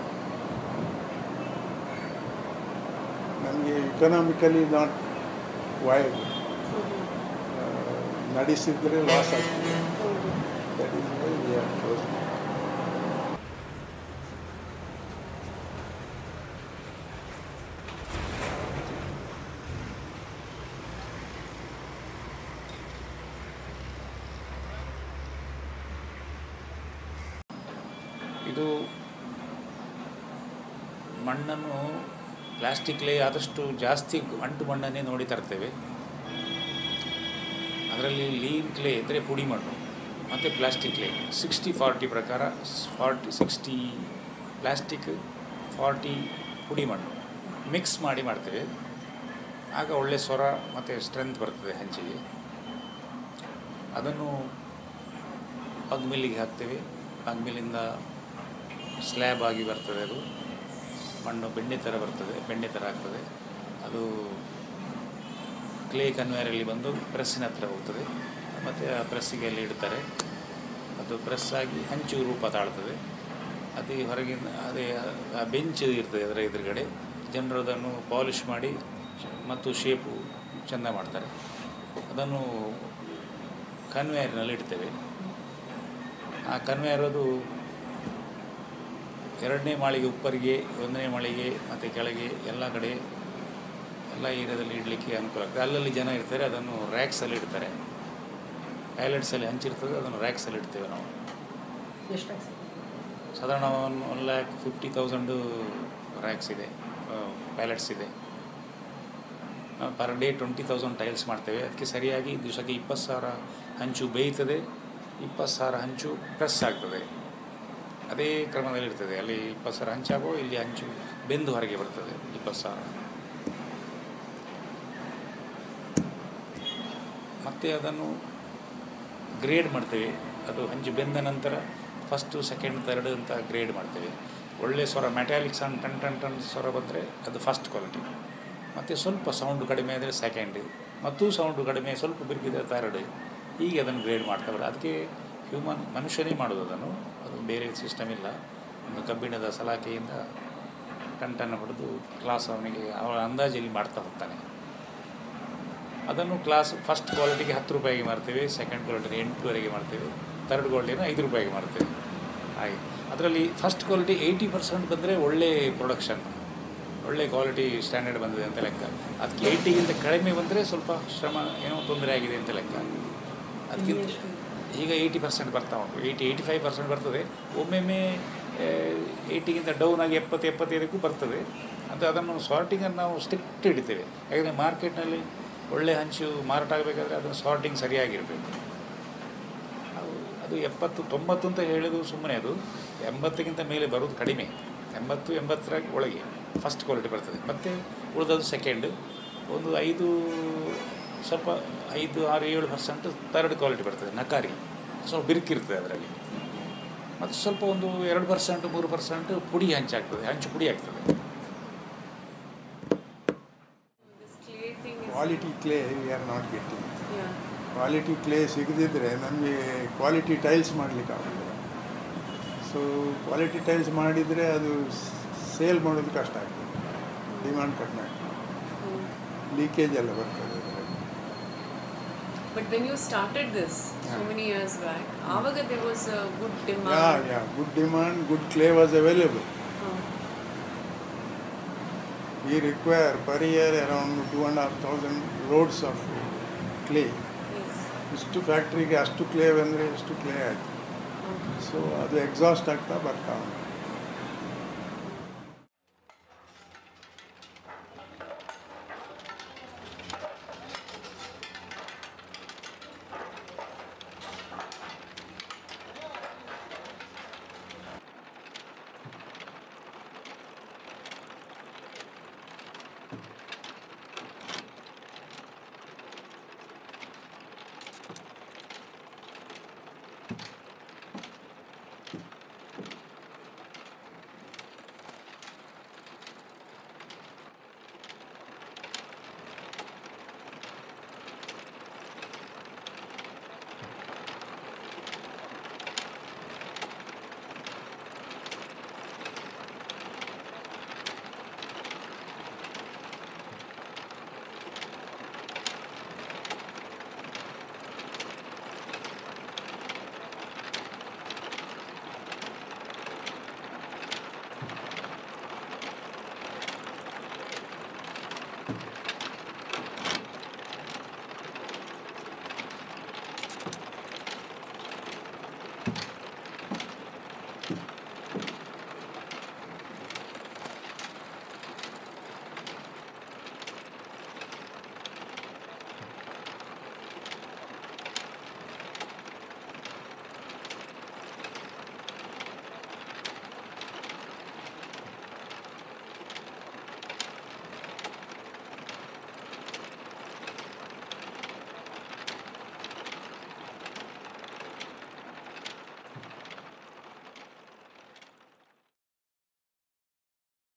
ನಮಗೆ ಇಕನಾಮಿಕಲಿ ನಾಟ್ ವೈಬಲ್. ನಡೆಸಿದ್ರೆ ಲಾಸ್ ಆಗ್ತದೆ. That is why we are close. ಇದು ಮಣ್ಣನ್ನು ಪ್ಲಾಸ್ಟಿಕ್ಲೇ ಆದಷ್ಟು ಜಾಸ್ತಿ ಅಂಟು ಮಣ್ಣನ್ನೇ ನೋಡಿ ತರ್ತೇವೆ. ಅದರಲ್ಲಿ ಲೀನ್ ಕ್ಲೇ ಇದ್ದರೆ ಪುಡಿ ಮಣ್ಣು ಮತ್ತು ಪ್ಲಾಸ್ಟಿಕ್ ಕ್ಲೇ 60-40 ಪ್ರಕಾರ 60 ಪ್ಲಾಸ್ಟಿಕ್ 40 ಪುಡಿ ಮಣ್ಣು ಮಿಕ್ಸ್ ಮಾಡಿ ಮಾಡ್ತೇವೆ. ಆಗ ಒಳ್ಳೆ ಸ್ವರ ಮತ್ತು ಸ್ಟ್ರೆಂತ್ ಬರ್ತದೆ ಹಂಚಿಗೆ. ಅದನ್ನು ಪಗ್ಮಿಲ್ಲಿಗೆ ಹಾಕ್ತೇವೆ. ಪಗ್ಮಿಲ್ಲಿಂದ ಸ್ಲ್ಯಾಬ್ ಆಗಿ ಬರ್ತದೆ. ಅದು ಮಣ್ಣು ಬೆಣ್ಣೆ ಥರ ಬರ್ತದೆ, ಬೆಣ್ಣೆ ಥರ ಆಗ್ತದೆ. ಅದು ಕ್ಲೇ ಕನ್ವೇರಲ್ಲಿ ಬಂದು ಪ್ರೆಸ್ಸಿನ ಹತ್ರ ಹೋಗ್ತದೆ, ಮತ್ತು ಆ ಪ್ರೆಸ್ಸಿಗೆ ಅಲ್ಲಿ ಇಡ್ತಾರೆ. ಅದು ಪ್ರೆಸ್ ಆಗಿ ಹಂಚು ರೂಪ ತಾಳ್ತದೆ. ಅದೇ ಹೊರಗಿನ ಆ ಬೆಂಚ್ ಇರ್ತದೆ, ಅದರ ಎದುರುಗಡೆ ಜನರು ಅದನ್ನು ಪಾಲಿಷ್ ಮಾಡಿ ಮತ್ತು ಶೇಪು ಚೆಂದ ಮಾಡ್ತಾರೆ. ಅದನ್ನು ಕನ್ವೇಯರ್ನಲ್ಲಿ ಇಡ್ತೇವೆ. ಆ ಕನ್ವೇಯರ್ ಅದು 2ನೇ ಮಾಳಿಗೆ ಉಪ್ಪರಿಗೆ, 1ನೇ ಮಾಳಿಗೆ ಮತ್ತು ಕೆಳಗೆ ಎಲ್ಲ ಕಡೆ ಎಲ್ಲ ಏರಿಯಾದಲ್ಲಿ ಇಡಲಿಕ್ಕೆ ಅನುಕೂಲ ಆಗ್ತದೆ. ಅಲ್ಲಲ್ಲಿ ಜನ ಇರ್ತಾರೆ, ಅದನ್ನು ರ್ಯಾಕ್ಸಲ್ಲಿ ಇಡ್ತಾರೆ. ಪ್ಯಾಲೆಟ್ಸಲ್ಲಿ ಹಂಚಿರ್ತದೆ, ಅದನ್ನು ರ್ಯಾಕ್ಸಲ್ಲಿ ಇಡ್ತೇವೆ ನಾವು. ಸಾಧಾರಣ 1,50,000 ರ್ಯಾಕ್ಸ್ ಇದೆ, ಪ್ಯಾಲೆಟ್ಸ್ ಇದೆ. ನಾವು ಪರ್ ಡೇ 20,000 ಟೈಲ್ಸ್ ಮಾಡ್ತೇವೆ. ಅದಕ್ಕೆ ಸರಿಯಾಗಿ ದಿವಸಕ್ಕೆ 20,000 ಹಂಚು ಬೇಯ್ತದೆ, 20,000 ಹಂಚು ಪ್ರೆಸ್ ಆಗ್ತದೆ. ಅದೇ ಕ್ರಮದಲ್ಲಿ ಇರ್ತದೆ. ಅಲ್ಲಿ 20,000 ಹಂಚಾಗೋ, ಇಲ್ಲಿ ಹಂಚು ಬೆಂದು ಹೊರಗೆ ಬರ್ತದೆ 20,000. ಮತ್ತು ಅದನ್ನು ಗ್ರೇಡ್ ಮಾಡ್ತೇವೆ. ಅದು ಹಂಚು ಬೆಂದ ನಂತರ ಫಸ್ಟು, ಸೆಕೆಂಡ್, ಥರ್ಡ್ ಅಂತ ಗ್ರೇಡ್ ಮಾಡ್ತೇವೆ. ಒಳ್ಳೆ ಸ್ವರ ಮೆಟಾಲಿಕ್ ಸೌಂಡ್ ಟನ್ ಸ್ವರ ಬಂದರೆ ಅದು ಫಸ್ಟ್ ಕ್ವಾಲಿಟಿ. ಮತ್ತು ಸ್ವಲ್ಪ ಸೌಂಡು ಕಡಿಮೆ ಆದರೆ ಸೆಕೆಂಡ್, ಮತ್ತು ಸೌಂಡು ಕಡಿಮೆ ಸ್ವಲ್ಪ ಬಿರುಕಿದ್ರೆ ಥರ್ಡ್. ಹೀಗೆ ಅದನ್ನು ಗ್ರೇಡ್ ಮಾಡ್ತಾರೆ. ಅದಕ್ಕೆ ಮನುಷ್ಯನೇ ಮಾಡೋದು ಅದನ್ನು. ಅದು ಬೇರೆ ಸಿಸ್ಟಮ್ ಇಲ್ಲ. ಒಂದು ಕಬ್ಬಿಣದ ಸಲಾಕೆಯಿಂದ ಟನ್ ಹೊಡೆದು ಕ್ಲಾಸ್ ಅವನಿಗೆ ಅವರ ಅಂದಾಜಲ್ಲಿ ಮಾಡ್ತಾ ಹೋಗ್ತಾನೆ. ಅದನ್ನು ಕ್ಲಾಸ್ ಫಸ್ಟ್ ಕ್ವಾಲಿಟಿಗೆ 10 ರೂಪಾಯಿಗೆ ಮಾರ್ತೇವೆ, ಸೆಕೆಂಡ್ ಕ್ವಾಲಿಟಿಗೆ 8ವರೆಗೆ ಮಾಡ್ತೇವೆ, ಥರ್ಡ್ ಕ್ವಾಲಿಟಿನ 5 ರೂಪಾಯಿಗೆ ಮಾಡ್ತೇವೆ. ಹಾಗೆ ಅದರಲ್ಲಿ ಫಸ್ಟ್ ಕ್ವಾಲಿಟಿ 80% ಬಂದರೆ ಒಳ್ಳೆ ಪ್ರೊಡಕ್ಷನ್, ಒಳ್ಳೆ ಕ್ವಾಲಿಟಿ ಸ್ಟ್ಯಾಂಡರ್ಡ್ ಬಂದಿದೆ ಅಂತ ಲೆಕ್ಕ. ಅದಕ್ಕೆ 80ಗಿಂತ ಕಡಿಮೆ ಬಂದರೆ ಸ್ವಲ್ಪ ಶ್ರಮ ಏನೋ ತೊಂದರೆ ಆಗಿದೆ ಅಂತ ಲೆಕ್ಕ. ಅದಕ್ಕಿಂತ ಈಗ 80% ಬರ್ತಾ ಉಂಟು, 80-85% ಬರ್ತದೆ. ಒಮ್ಮೊಮ್ಮೆ 80ಗಿಂತ ಡೌನ್ ಆಗಿ 70-75ಕ್ಕೂ ಬರ್ತದೆ. ಅಂತ ಅದನ್ನು ಸಾರ್ಟಿಂಗನ್ನು ನಾವು ಸ್ಟ್ರಿಕ್ಟ್ ಹಿಡಿತೇವೆ. ಯಾಕಂದರೆ ಮಾರ್ಕೆಟ್ನಲ್ಲಿ ಒಳ್ಳೆ ಹಂಚು ಮಾರಾಟ ಆಗಬೇಕಾದ್ರೆ ಅದನ್ನು ಸಾರ್ಟಿಂಗ್ ಸರಿಯಾಗಿರಬೇಕು. ಅದು 70-90 ಅಂತ ಹೇಳೋದು ಸುಮ್ಮನೆ, ಅದು 80ಗಿಂತ ಮೇಲೆ ಬರೋದು ಕಡಿಮೆ. 80-80ರ ಒಳಗೆ ಫಸ್ಟ್ ಕ್ವಾಲಿಟಿ ಬರ್ತದೆ. ಮತ್ತು ಉಳಿದದು ಸೆಕೆಂಡ್, ಒಂದು 5, ಸ್ವಲ್ಪ 5-6-7% ಥರ್ಡ್ ಕ್ವಾಲಿಟಿ ಬರ್ತದೆ. ನಕಾರಿ ಸ್ವಲ್ಪ ಬಿರುಕಿರ್ತದೆ ಅದರಲ್ಲಿ. ಮತ್ತು ಸ್ವಲ್ಪ ಒಂದು 2%-3% ಪುಡಿ ಹಂಚಾಗ್ತದೆ, ಹಂಚು ಪುಡಿ ಆಗ್ತದೆ. Quality clay we are not getting. Quality clay ಸಿಗದಿದ್ದರೆ ನಮಗೆ ಕ್ವಾಲಿಟಿ ಟೈಲ್ಸ್ ಮಾಡಲಿಕ್ಕೆ ಆಗೋದಿಲ್ಲ. ಸೊ ಕ್ವಾಲಿಟಿ ಟೈಲ್ಸ್ ಮಾಡಿದರೆ ಅದು ಸೇಲ್ ಮಾಡೋದು ಕಷ್ಟ ಆಗ್ತದೆ, ಡಿಮಾಂಡ್ ಕಡಿಮೆ ಆಗ್ತದೆ, ಲೀಕೇಜ್ ಎಲ್ಲ ಬರ್ತದೆ ಅದರಲ್ಲಿ. But when you started this so many years back, avaga there was a good demand. Yeah, good demand, good clay was available. We require per year around 2,500 loads of clay. ಇಷ್ಟು ಫ್ಯಾಕ್ಟ್ರಿಗೆ ಅಷ್ಟು clay ಬಂದರೆ ಎಷ್ಟು clay ಆಯಿತು. So ಅದು exhaust ಆಗ್ತಾ ಬರ್ತಾ ಉಂಟು.